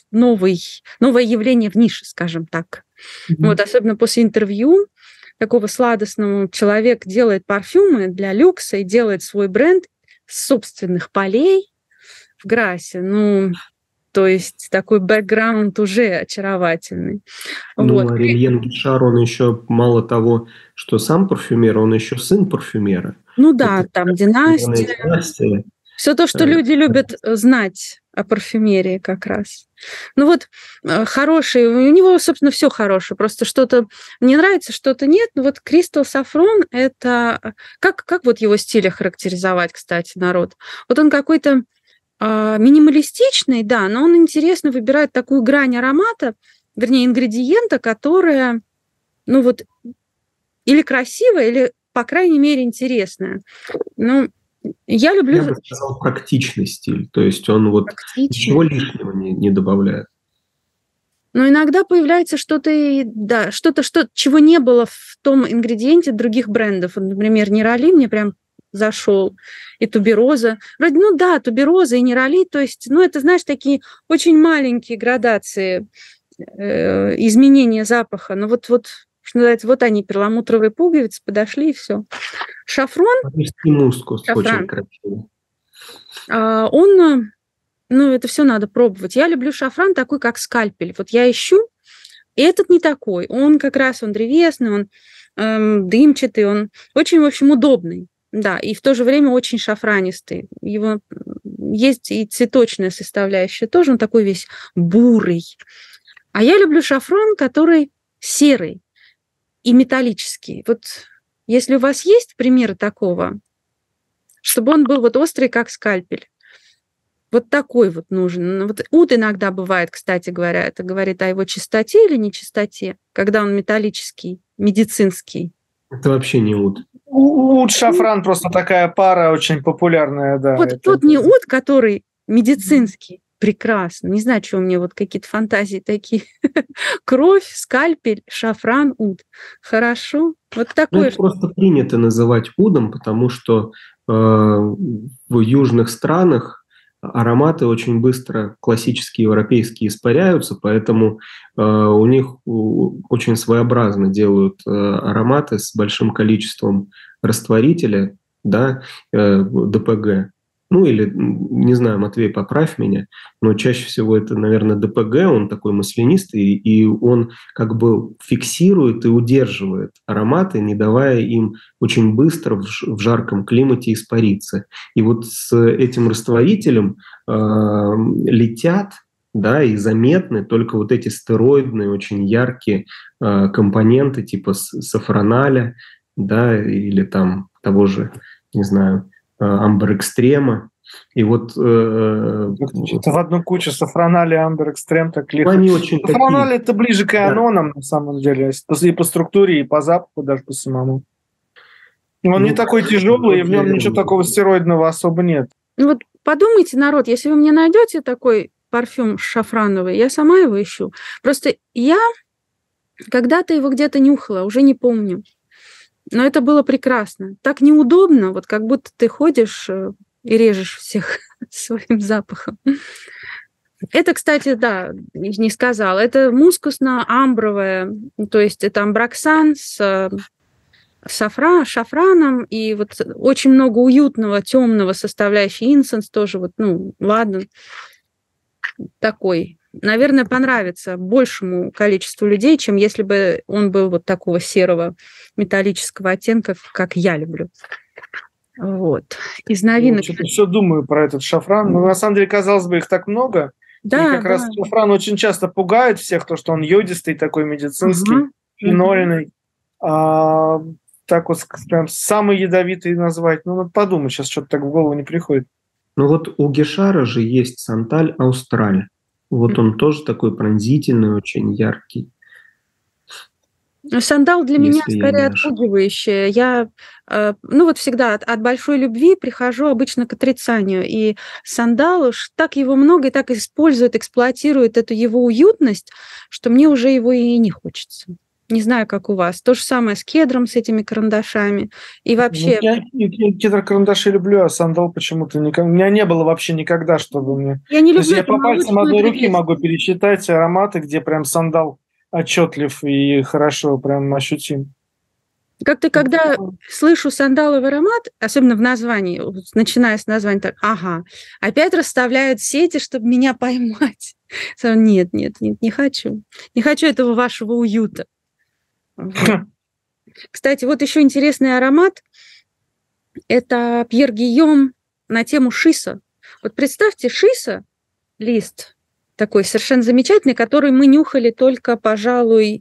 явление в нише, скажем так. Вот, особенно после интервью такого сладостного человек делает парфюмы для люкса и делает свой бренд с собственных полей в Грассе. Ну, то есть такой бэкграунд уже очаровательный. Ну, вот. Арельен Гишар, он еще мало того, что сам парфюмер, он еще сын парфюмера. Ну да, это там династия. Все то, что люди любят знать о парфюмерии как раз. Ну вот хороший, у него, собственно, все хорошее, просто что-то мне нравится, что-то нет. Но вот Crystal Saffron – это… Как вот его стиль характеризовать, кстати, народ? Вот он какой-то минималистичный, да, но он интересно выбирает такую грань аромата, вернее, ингредиента, которая, ну вот, или красивая, или, по крайней мере, интересная. Ну, я люблю… Я бы сказал, практичный стиль, то есть он вот ничего лишнего не добавляет. Но иногда появляется что-то, да, что-то, чего не было в том ингредиенте других брендов. Например, Нерали мне прям зашел, и тубероза. Вроде, ну да, тубероза и Нерали, то есть, ну это, знаешь, такие очень маленькие градации изменения запаха. Но вот, что называется, вот они, перламутровые пуговицы, подошли, и все. Шафрон. Мускус очень красивый. Он, ну, это все надо пробовать. Я люблю шафран такой, как скальпель. Вот я ищу, и этот не такой. Он как раз, он древесный, он дымчатый, он очень, в общем, удобный. Да, и в то же время очень шафранистый. Его есть и цветочная составляющая тоже, он такой весь бурый. А я люблю шафран, который серый и металлический. Вот если у вас есть примеры такого, чтобы он был вот острый, как скальпель, вот такой вот нужен. Вот уд иногда бывает, кстати говоря, это говорит о его чистоте или нечистоте, когда он металлический, медицинский. Это вообще не уд. Уд, шафран просто такая пара очень популярная, да. Вот тот не уд, который медицинский, прекрасно. Не знаю, что у меня вот какие-то фантазии такие. Кровь, скальпель, шафран, уд. Хорошо. Вот такое. Ну, это просто принято называть удом, потому что в южных странах ароматы очень быстро классические европейские испаряются, поэтому у них очень своеобразно делают ароматы с большим количеством растворителя, да, ДПГ. Ну или, не знаю, Матвей, поправь меня, но чаще всего это, наверное, ДПГ, он такой маслянистый, и он как бы фиксирует и удерживает ароматы, не давая им очень быстро в жарком климате испариться. И вот с этим растворителем летят, да, и заметны только вот эти стероидные, очень яркие компоненты типа сафраналя, да, или там того же, не знаю, Амбер Экстрема. И вот… Это в одну кучу сафраналь и Амбер Экстрем так легко. Они очень сафраналь это ближе к иононам, на самом деле, и по структуре, и по запаху, даже по самому. Он не такой тяжелый, и в нем ничего такого стероидного особо нет. Ну вот подумайте, народ, если вы мне найдете такой парфюм шафрановый, я сама его ищу. Просто я когда-то его где-то нюхала, уже не помню. Но это было прекрасно. Так неудобно, вот как будто ты ходишь и режешь всех своим запахом. Это, кстати, да, не сказала, это мускусно-амбровое, то есть это амброксан с шафраном, и вот очень много уютного, темного составляющего, инсенс тоже, вот, ну, ладно, такой. Наверное, понравится большему количеству людей, чем если бы он был вот такого серого металлического оттенка, как я люблю. Вот. Из новинок. Я все думаю про этот шафран. Но на самом деле, казалось бы, их так много. Да, и как раз шафран очень часто пугает всех, то, что он йодистый, такой медицинский, фенольный. Так вот прям самый ядовитый назвать. Ну, надо подумать, сейчас что-то так в голову не приходит. Ну вот у Гешара же есть Санталь Аустраль. Вот он тоже такой пронзительный, очень яркий. Сандал для меня скорее отпугивающий. Я, вот всегда от большой любви прихожу обычно к отрицанию. И сандал уж так его много и так использует, эксплуатирует эту его уютность, что мне уже его и не хочется. Не знаю, как у вас. То же самое с кедром, с этими карандашами. И вообще... Я кедр-карандаши люблю, а сандал почему-то никогда... У меня не было вообще никогда, чтобы мне... Я не люблю... Я по пальцам одной руки могу пересчитать ароматы, где прям сандал отчетлив и хорошо, прям ощутим. Как-то, когда слышу сандаловый аромат, особенно в названии, начиная с названия, так, опять расставляют сети, чтобы меня поймать. Нет, не хочу. Не хочу этого вашего уюта. Вот. Кстати, вот еще интересный аромат. Это Пьер Гийом на тему шиса. Вот представьте, шиса, лист такой совершенно замечательный, который мы нюхали только, пожалуй,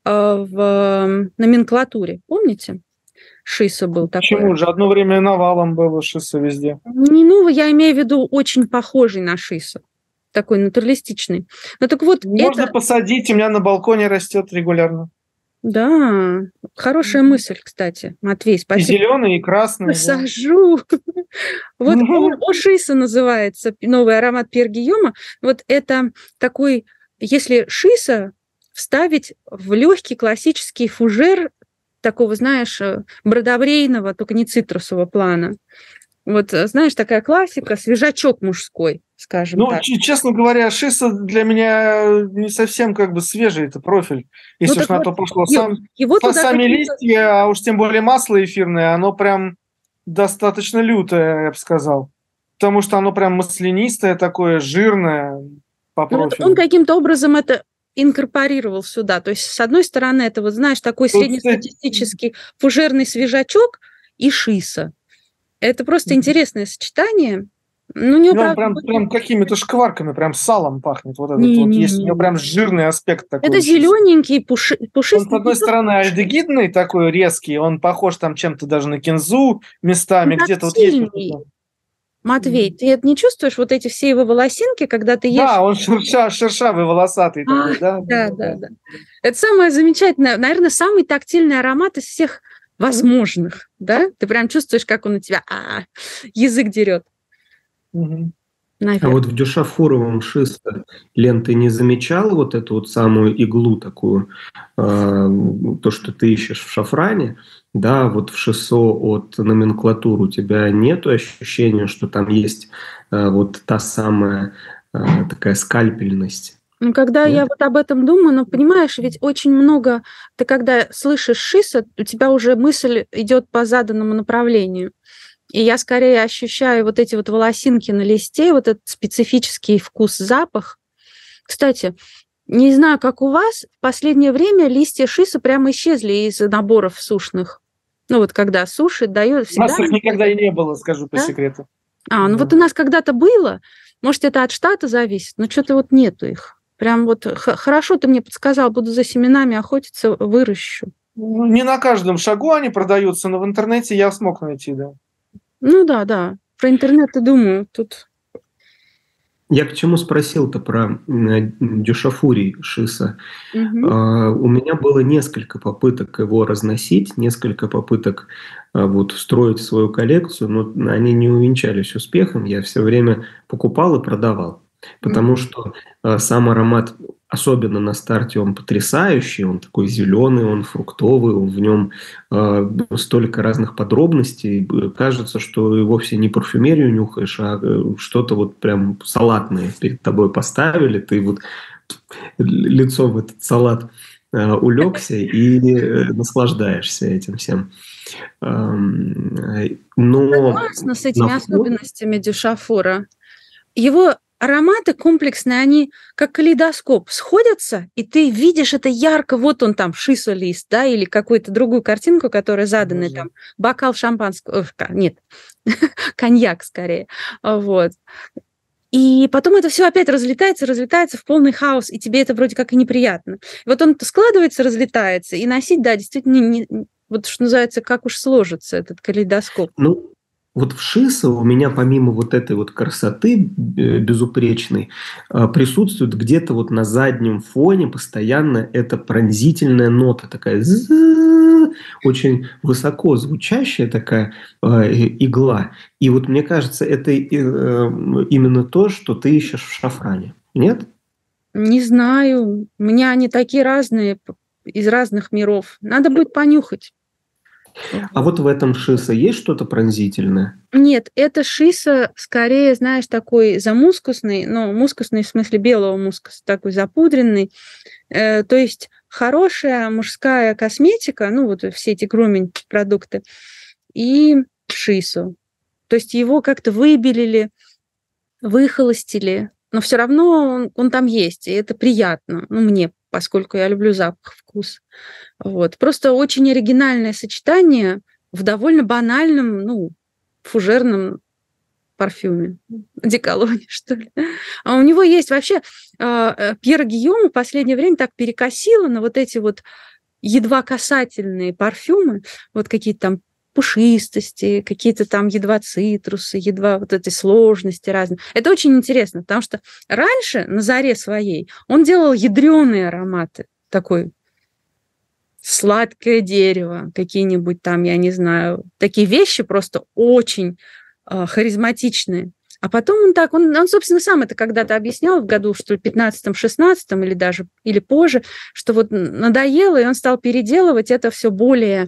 в номенклатуре. Помните? Шиса был такой. Почему же? Одно время навалом было шиса везде. Я имею в виду очень похожий на шиса. Такой натуралистичный. Ну, так вот, можно посадить, у меня на балконе растет регулярно. Да, хорошая мысль, кстати, Матвей, спасибо. И зеленый, и красный. Посажу. Вот Ошиса называется, новый аромат Пьер Гийома. Вот это такой, если шиса вставить в легкий классический фужер такого, знаешь, бродобрейного, только не цитрусового плана. Вот, знаешь, такая классика, свежачок мужской, скажем так. Честно говоря, шиса для меня не совсем как бы свежий это профиль. Если уж на то пошло. Сами листья, а уж тем более масло эфирное, оно прям достаточно лютое, я бы сказал. Потому что оно прям маслянистое такое, жирное по профилю. Он каким-то образом это инкорпорировал сюда. То есть, с одной стороны, это, вот знаешь, такой среднестатистический фужерный свежачок и шиса. Это просто интересное сочетание. Прям какими-то шкварками, прям салом пахнет. Вот этот есть у него прям жирный аспект такой. Это зелененький, пушистый. Он, с одной стороны, альдегидный такой резкий, он похож там чем-то даже на кинзу местами, где-то вот есть. Матвей, ты это не чувствуешь, вот эти все его волосинки, когда ты ешь? Да, он шершавый, волосатый такой, да? Да. Это самое замечательное, наверное, самый тактильный аромат из всех возможных, да? Ты прям чувствуешь, как он у тебя язык дерет. А вот в дюшафуровом шисе, Лен, ты не замечал вот эту вот самую иглу такую, то, что ты ищешь в шафране, да, вот в шисо от номенклатуры у тебя нету ощущения, что там есть вот та самая такая скальпельность? Когда я вот об этом думаю, понимаешь, ведь очень много, ты когда слышишь шиса, у тебя уже мысль идет по заданному направлению. И я скорее ощущаю вот эти вот волосинки на листе, вот этот специфический вкус-запах. Кстати, не знаю, как у вас, в последнее время листья шиса прямо исчезли из наборов сушных. Вот когда суши дают... У нас их никогда и не было, скажу по секрету. Вот у нас когда-то было. Может, это от штата зависит, но что-то вот нету их. Прям вот хорошо ты мне подсказал, буду за семенами охотиться, выращу. Не на каждом шагу они продаются, но в интернете я смог найти, да. Да. Про интернет-то думаю, тут... Я к чему спросил-то про дюшафурий шиса? У меня было несколько попыток его разносить, несколько попыток вот встроить в свою коллекцию, но они не увенчались успехом. Я все время покупал и продавал. Потому что сам аромат, особенно на старте, он потрясающий, он такой зеленый, он фруктовый, в нем столько разных подробностей. Кажется, что и вовсе не парфюмерию нюхаешь, а что-то вот прям салатное перед тобой поставили, ты вот лицом в этот салат улегся и наслаждаешься этим всем. Согласна с этими особенностями дюшафора. Его ароматы комплексные, они как калейдоскоп сходятся, и ты видишь это ярко, вот он там, шисо-лист, да, или какую-то другую картинку, которая задана, там, бокал шампанского, нет, коньяк скорее, вот. И потом это все опять разлетается в полный хаос, и тебе это вроде как и неприятно. Вот он складывается, разлетается, и носить, да, действительно, вот что называется, как уж сложится этот калейдоскоп. Ну, вот в шисо у меня помимо вот этой вот красоты безупречной присутствует где-то вот на заднем фоне постоянно эта пронзительная нота такая, очень высоко звучащая такая игла. И вот мне кажется, это именно то, что ты ищешь в шафране. Нет? Не знаю. У меня они такие разные, из разных миров. Надо будет понюхать. А вот в этом шисо есть что-то пронзительное? Нет, это шисо скорее, знаешь, такой замускусный, но мускусный в смысле белого мускуса, такой запудренный. То есть хорошая мужская косметика, ну вот все эти груминг-продукты, и шисо. То есть его как-то выбелили, выхолостили, но все равно он там есть, и это приятно, ну, мне, поскольку я люблю запах, вкус. Вот. Просто очень оригинальное сочетание в довольно банальном, ну, фужерном парфюме, одеколоне, что ли. А у него есть вообще... Пьера Гийома в последнее время так перекосило на вот эти вот едва касательные парфюмы, вот какие-то там пушистости, какие-то там едва цитрусы, едва вот этой сложности разные. Это очень интересно, потому что раньше, на заре своей, он делал ядреные ароматы, такой сладкое дерево, какие-нибудь там, я не знаю, такие вещи просто очень харизматичные. А потом он, собственно, сам это когда-то объяснял в году, что в 15-16 или позже, что вот надоело, и он стал переделывать это все более,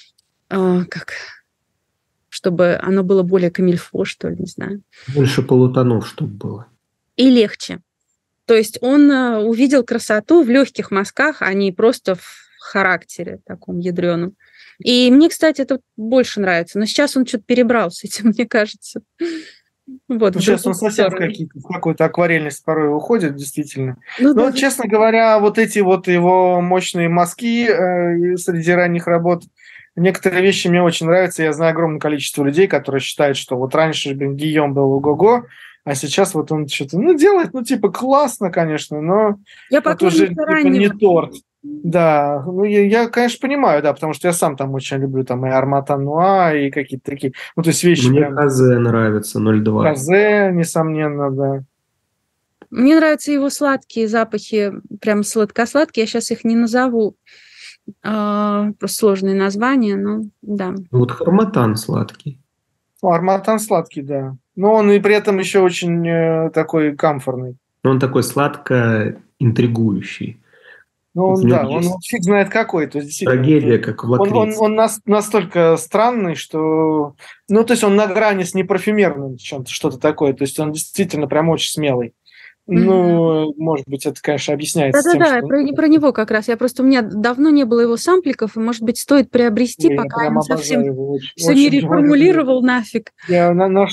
чтобы оно было более камильфо, что ли, не знаю. Больше полутонов, чтобы было. И легче. То есть он увидел красоту в легких мазках, а не просто в характере таком ядреном. И мне, кстати, это больше нравится. Но сейчас он что-то перебрал с этим, мне кажется. Вот, сейчас он совсем в какую-то акварельность порой уходит, действительно. Но, да. Честно говоря, вот эти вот его мощные мазки среди ранних работ, некоторые вещи мне очень нравятся. Я знаю огромное количество людей, которые считают, что вот раньше Гийом был ого-го, а сейчас вот он что-то, делает, типа, классно, конечно, но это уже типа, не торт. Да, я, конечно, понимаю, да, потому что я сам там очень люблю там и Арматан Нуа, и какие-то такие, то есть вещи. Мне Казе нравится, 0,2. Казе, несомненно, да. Мне нравятся его сладкие запахи, прям сладко-сладкие, я сейчас их не назову, просто сложные названия, но да. Вот Харматан сладкий. Арматан сладкий, да. Но он и при этом еще очень такой комфортный. Он такой сладко-интригующий. Он фиг знает какой. То есть, трагедия, как в лакрице. Он настолько странный, что... то есть он на грани с непарфюмерным что-то такое. То есть он действительно прям очень смелый. Может быть, это, конечно, объясняется тем, что... про него как раз. У меня давно не было его сампликов, и, может быть, стоит приобрести, пока он совсем все не реформулировал нафиг. Я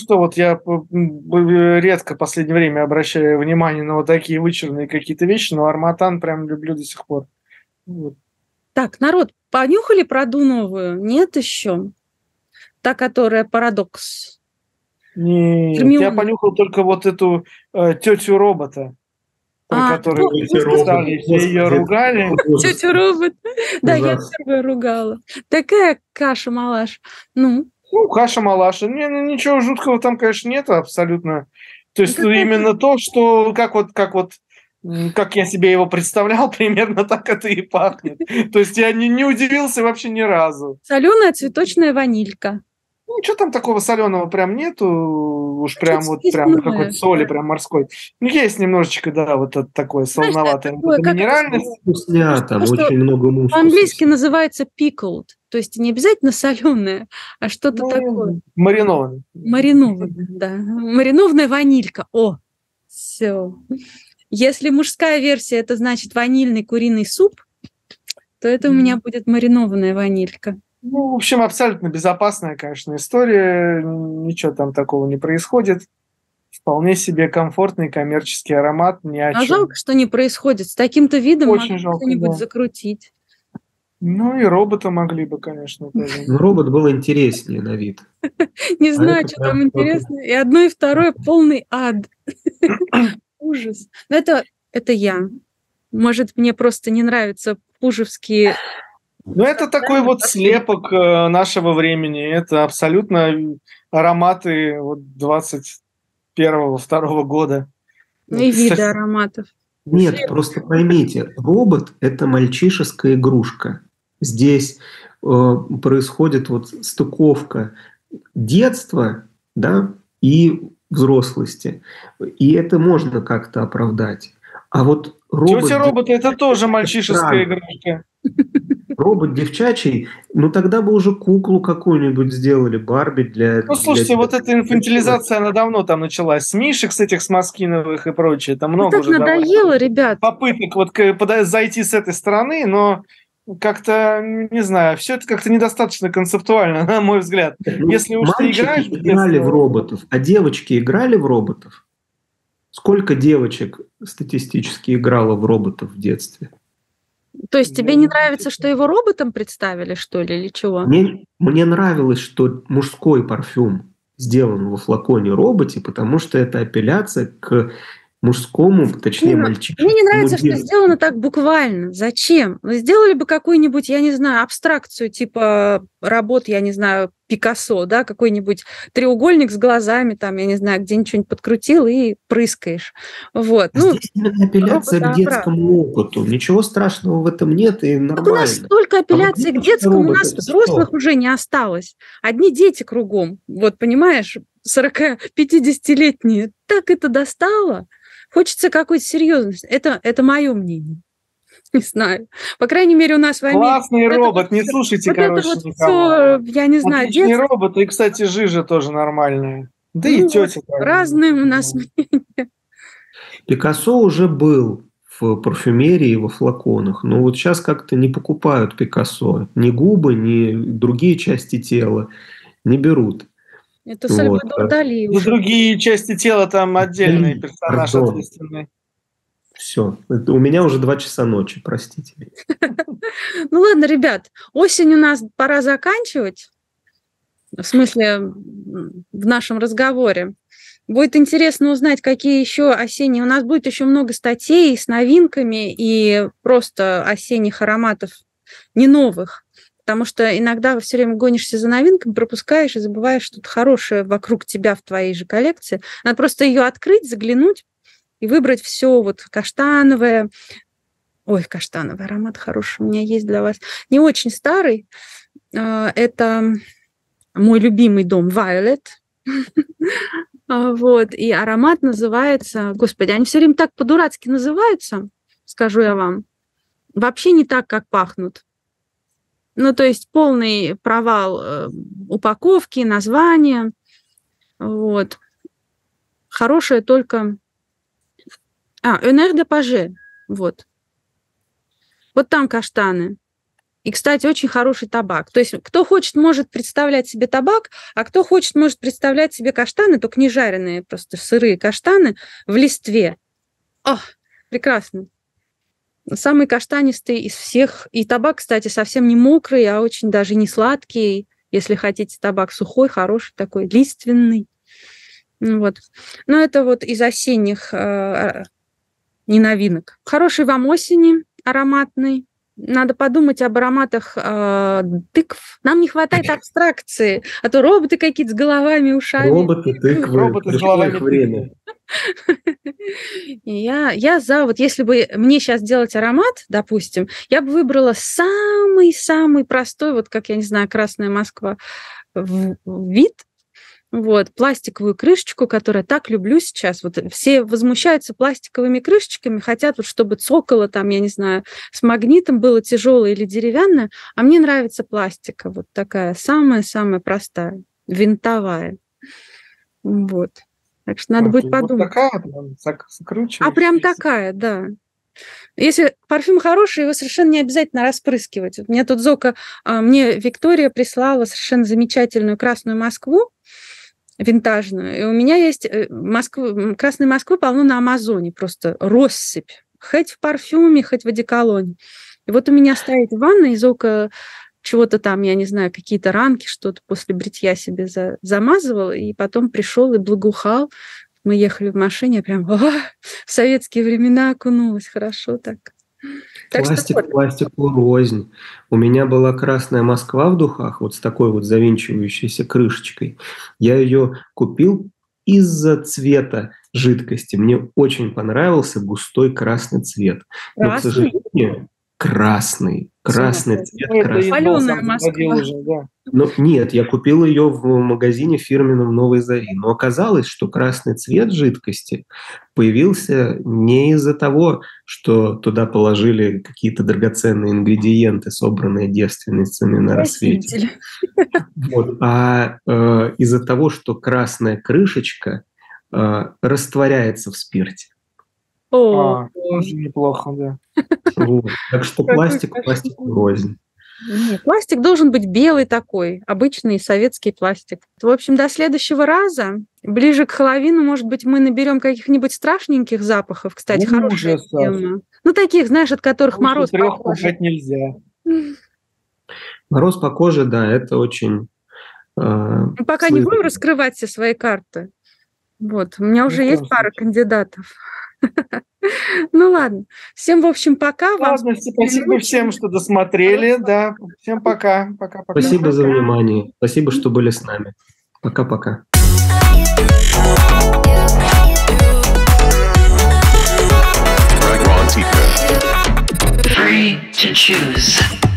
редко в последнее время обращаю внимание на вот такие вычурные какие-то вещи, но Арматан прям люблю до сих пор. Так, народ, понюхали Праду новую? Нет еще? Та, которая парадокс. Нет, я понюхал только вот эту тетю робота, про которую вы сказали, ее ругали. Тетю робот. Да, я первая ругала. Такая каша-малаш. Каша-малаша. Ничего жуткого там, конечно, нет абсолютно. То есть именно то, что как я себе его представлял, примерно так это и пахнет. То есть я не удивился вообще ни разу. Соленая цветочная ванилька. Ничего там такого соленого прям нету, уж прям какой-то соли прям морской. Есть немножечко, да, вот это такое солоноватое. Минеральность. Вкусня, там очень много мускуса. По-английски называется pickled, то есть не обязательно соленое, а что-то такое. Маринованное. Да. Маринованная ванилька. О, все. Если мужская версия, это значит ванильный куриный суп, то это у меня будет маринованная ванилька. В общем, абсолютно безопасная, конечно, история. Ничего там такого не происходит. вполне себе комфортный коммерческий аромат, ни о чем. Жалко, что не происходит. С таким-то видом очень можно жалко, что-нибудь да. закрутить. Ну и робота могли бы, конечно, тоже. Но робот был интереснее на вид. Не знаю, что там интересно. И одно, и второе полный ад. Ужас. Но это я. Может, мне просто не нравятся пужевские... Ну, это такой вот слепок нашего времени. Это абсолютно ароматы вот 21-22 года. И виды ароматов. Нет, просто поймите, робот – это мальчишеская игрушка. Здесь происходит вот стыковка детства, да, и взрослости. И это можно как-то оправдать. А вот робот это тоже мальчишеская игрушка. Робот девчачий, ну тогда бы уже куклу какую-нибудь сделали, Барби для... Ну, слушайте, вот эта инфантилизация, она давно там началась. С мишек, с этих Смоскиновых и прочее. Там много уже надоело, ребят. Попыток вот зайти с этой стороны, но как-то, не знаю, все это как-то недостаточно концептуально, на мой взгляд. Ну, если уж ты играешь... играли в роботов, а девочки играли в роботов? Сколько девочек статистически играло в роботов в детстве? То есть тебе не нравится, что его роботом представили, что ли, или чего? Мне нравилось, что мужской парфюм сделан во флаконе роботе, потому что это апелляция к мужскому, точнее, мальчишескому. Мне не нравится, что сделано так буквально. Зачем? Сделали бы какую-нибудь, я не знаю, абстракцию типа работ, я не знаю, Пикассо, да, какой-нибудь треугольник с глазами, там, я не знаю, где-нибудь что-нибудь подкрутил и прыскаешь. Вот. Здесь именно апелляция к детскому опыту. Ничего страшного в этом нет, и нормально. Так у нас столько апелляций к детскому, у нас взрослых уже не осталось. Одни дети кругом. Вот, понимаешь, 40-50-летние. Так это достало. Хочется какой-то серьезности. Это мое мнение. Не знаю. По крайней мере, у нас в Америке... Классный робот, не слушайте, короче, это никого. Все, я не знаю, отличный робот, и, кстати, жижа тоже нормальная. Да и тетя. Разные у нас мнения. Пикассо уже был в парфюмерии, во флаконах, но вот сейчас как-то не покупают Пикассо. Ни губы, ни другие части тела не берут. Это Сальвадор Дали. И другие части тела там отдельные персонажи ответственные. Все, у меня уже 2 часа ночи, простите. Ну ладно, ребят, осень у нас пора заканчивать. В смысле, в нашем разговоре. Будет интересно узнать, какие еще осенние. У нас будет еще много статей с новинками и просто осенних ароматов, не новых. Потому что иногда все время гонишься за новинками, пропускаешь и забываешь что-то хорошее вокруг тебя в твоей же коллекции. Надо просто ее открыть, заглянуть и выбрать все вот каштановое. Ой, каштановый аромат хороший у меня есть для вас. Не очень старый. Это мой любимый дом Violet. Вот. И аромат называется... Господи, они все время так по-дурацки называются, скажу я вам. Вообще не так, как пахнут. Ну, то есть полный провал упаковки, названия. Вот. Хорошее только... Honneur de Page. Вот. Вот там каштаны. И, кстати, очень хороший табак. То есть кто хочет, может представлять себе табак, а кто хочет, может представлять себе каштаны, только не жареные, просто сырые каштаны в листве. О, прекрасно. Самый каштанистый из всех. И табак, кстати, совсем не мокрый, а очень даже не сладкий. Если хотите, табак сухой, хороший такой, лиственный. Вот. Но это вот из осенних не новинок. Хорошей вам осени, ароматной. Надо подумать об ароматах тыкв. Нам не хватает абстракции, а то роботы какие-то с головами, ушами. Роботы, тыквы. Роботы с головами. Время. Я за, вот если бы мне сейчас делать аромат, допустим, я бы выбрала самый-самый простой, вот как, я не знаю, Красная Москва, вид, вот, пластиковую крышечку, которую так люблю сейчас. Вот все возмущаются пластиковыми крышечками, хотят, вот, чтобы цоколо там, я не знаю, с магнитом было тяжелое или деревянное, а мне нравится пластика, вот такая самая-самая простая, винтовая. Вот. Так что надо будет подумать. Вот такая, прям такая, да. Если парфюм хороший, его совершенно не обязательно распрыскивать. Мне тут Зока, мне Виктория прислала совершенно замечательную Красную Москву. винтажную. И у меня есть Красной Москвы полно на Амазоне, просто россыпь. Хоть в парфюме, хоть в одеколоне. И вот у меня стоит в ванной из около чего-то там, я не знаю, какие-то ранки, что-то после бритья себе замазывал, и потом пришел и благоухал. Мы ехали в машине, я прям в советские времена окунулась. Хорошо так. Пластику рознь. У меня была Красная Москва в духах, вот с такой вот завинчивающейся крышечкой. Я ее купил из-за цвета жидкости. Мне очень понравился густой красный цвет. Но, к сожалению, красный цвет. Палёная Москва. Но нет, я купил ее в магазине фирменном «Новой Зари». Но оказалось, что красный цвет жидкости появился не из-за того, что туда положили какие-то драгоценные ингредиенты, собранные девственницами на рассвете. Вот, из-за того, что красная крышечка растворяется в спирте. Тоже неплохо, да. Вот. Так что пластик рознь. Нет, пластик должен быть белый такой, обычный советский пластик. В общем, до следующего раза, ближе к Хэллоуину, может быть, мы наберем каких-нибудь страшненьких запахов. Кстати, хорошая тема. Ну, таких, знаешь, от которых мороз по коже. Нельзя. Мороз по коже, да, это очень... Пока не будем раскрывать все свои карты. Вот, у меня уже есть пара кандидатов. Ну ладно. Всем, в общем, пока. Ладно, спасибо всем, что досмотрели. Да, всем пока. Пока-пока. Спасибо за внимание. Спасибо, что были с нами. Пока-пока. Free to choose.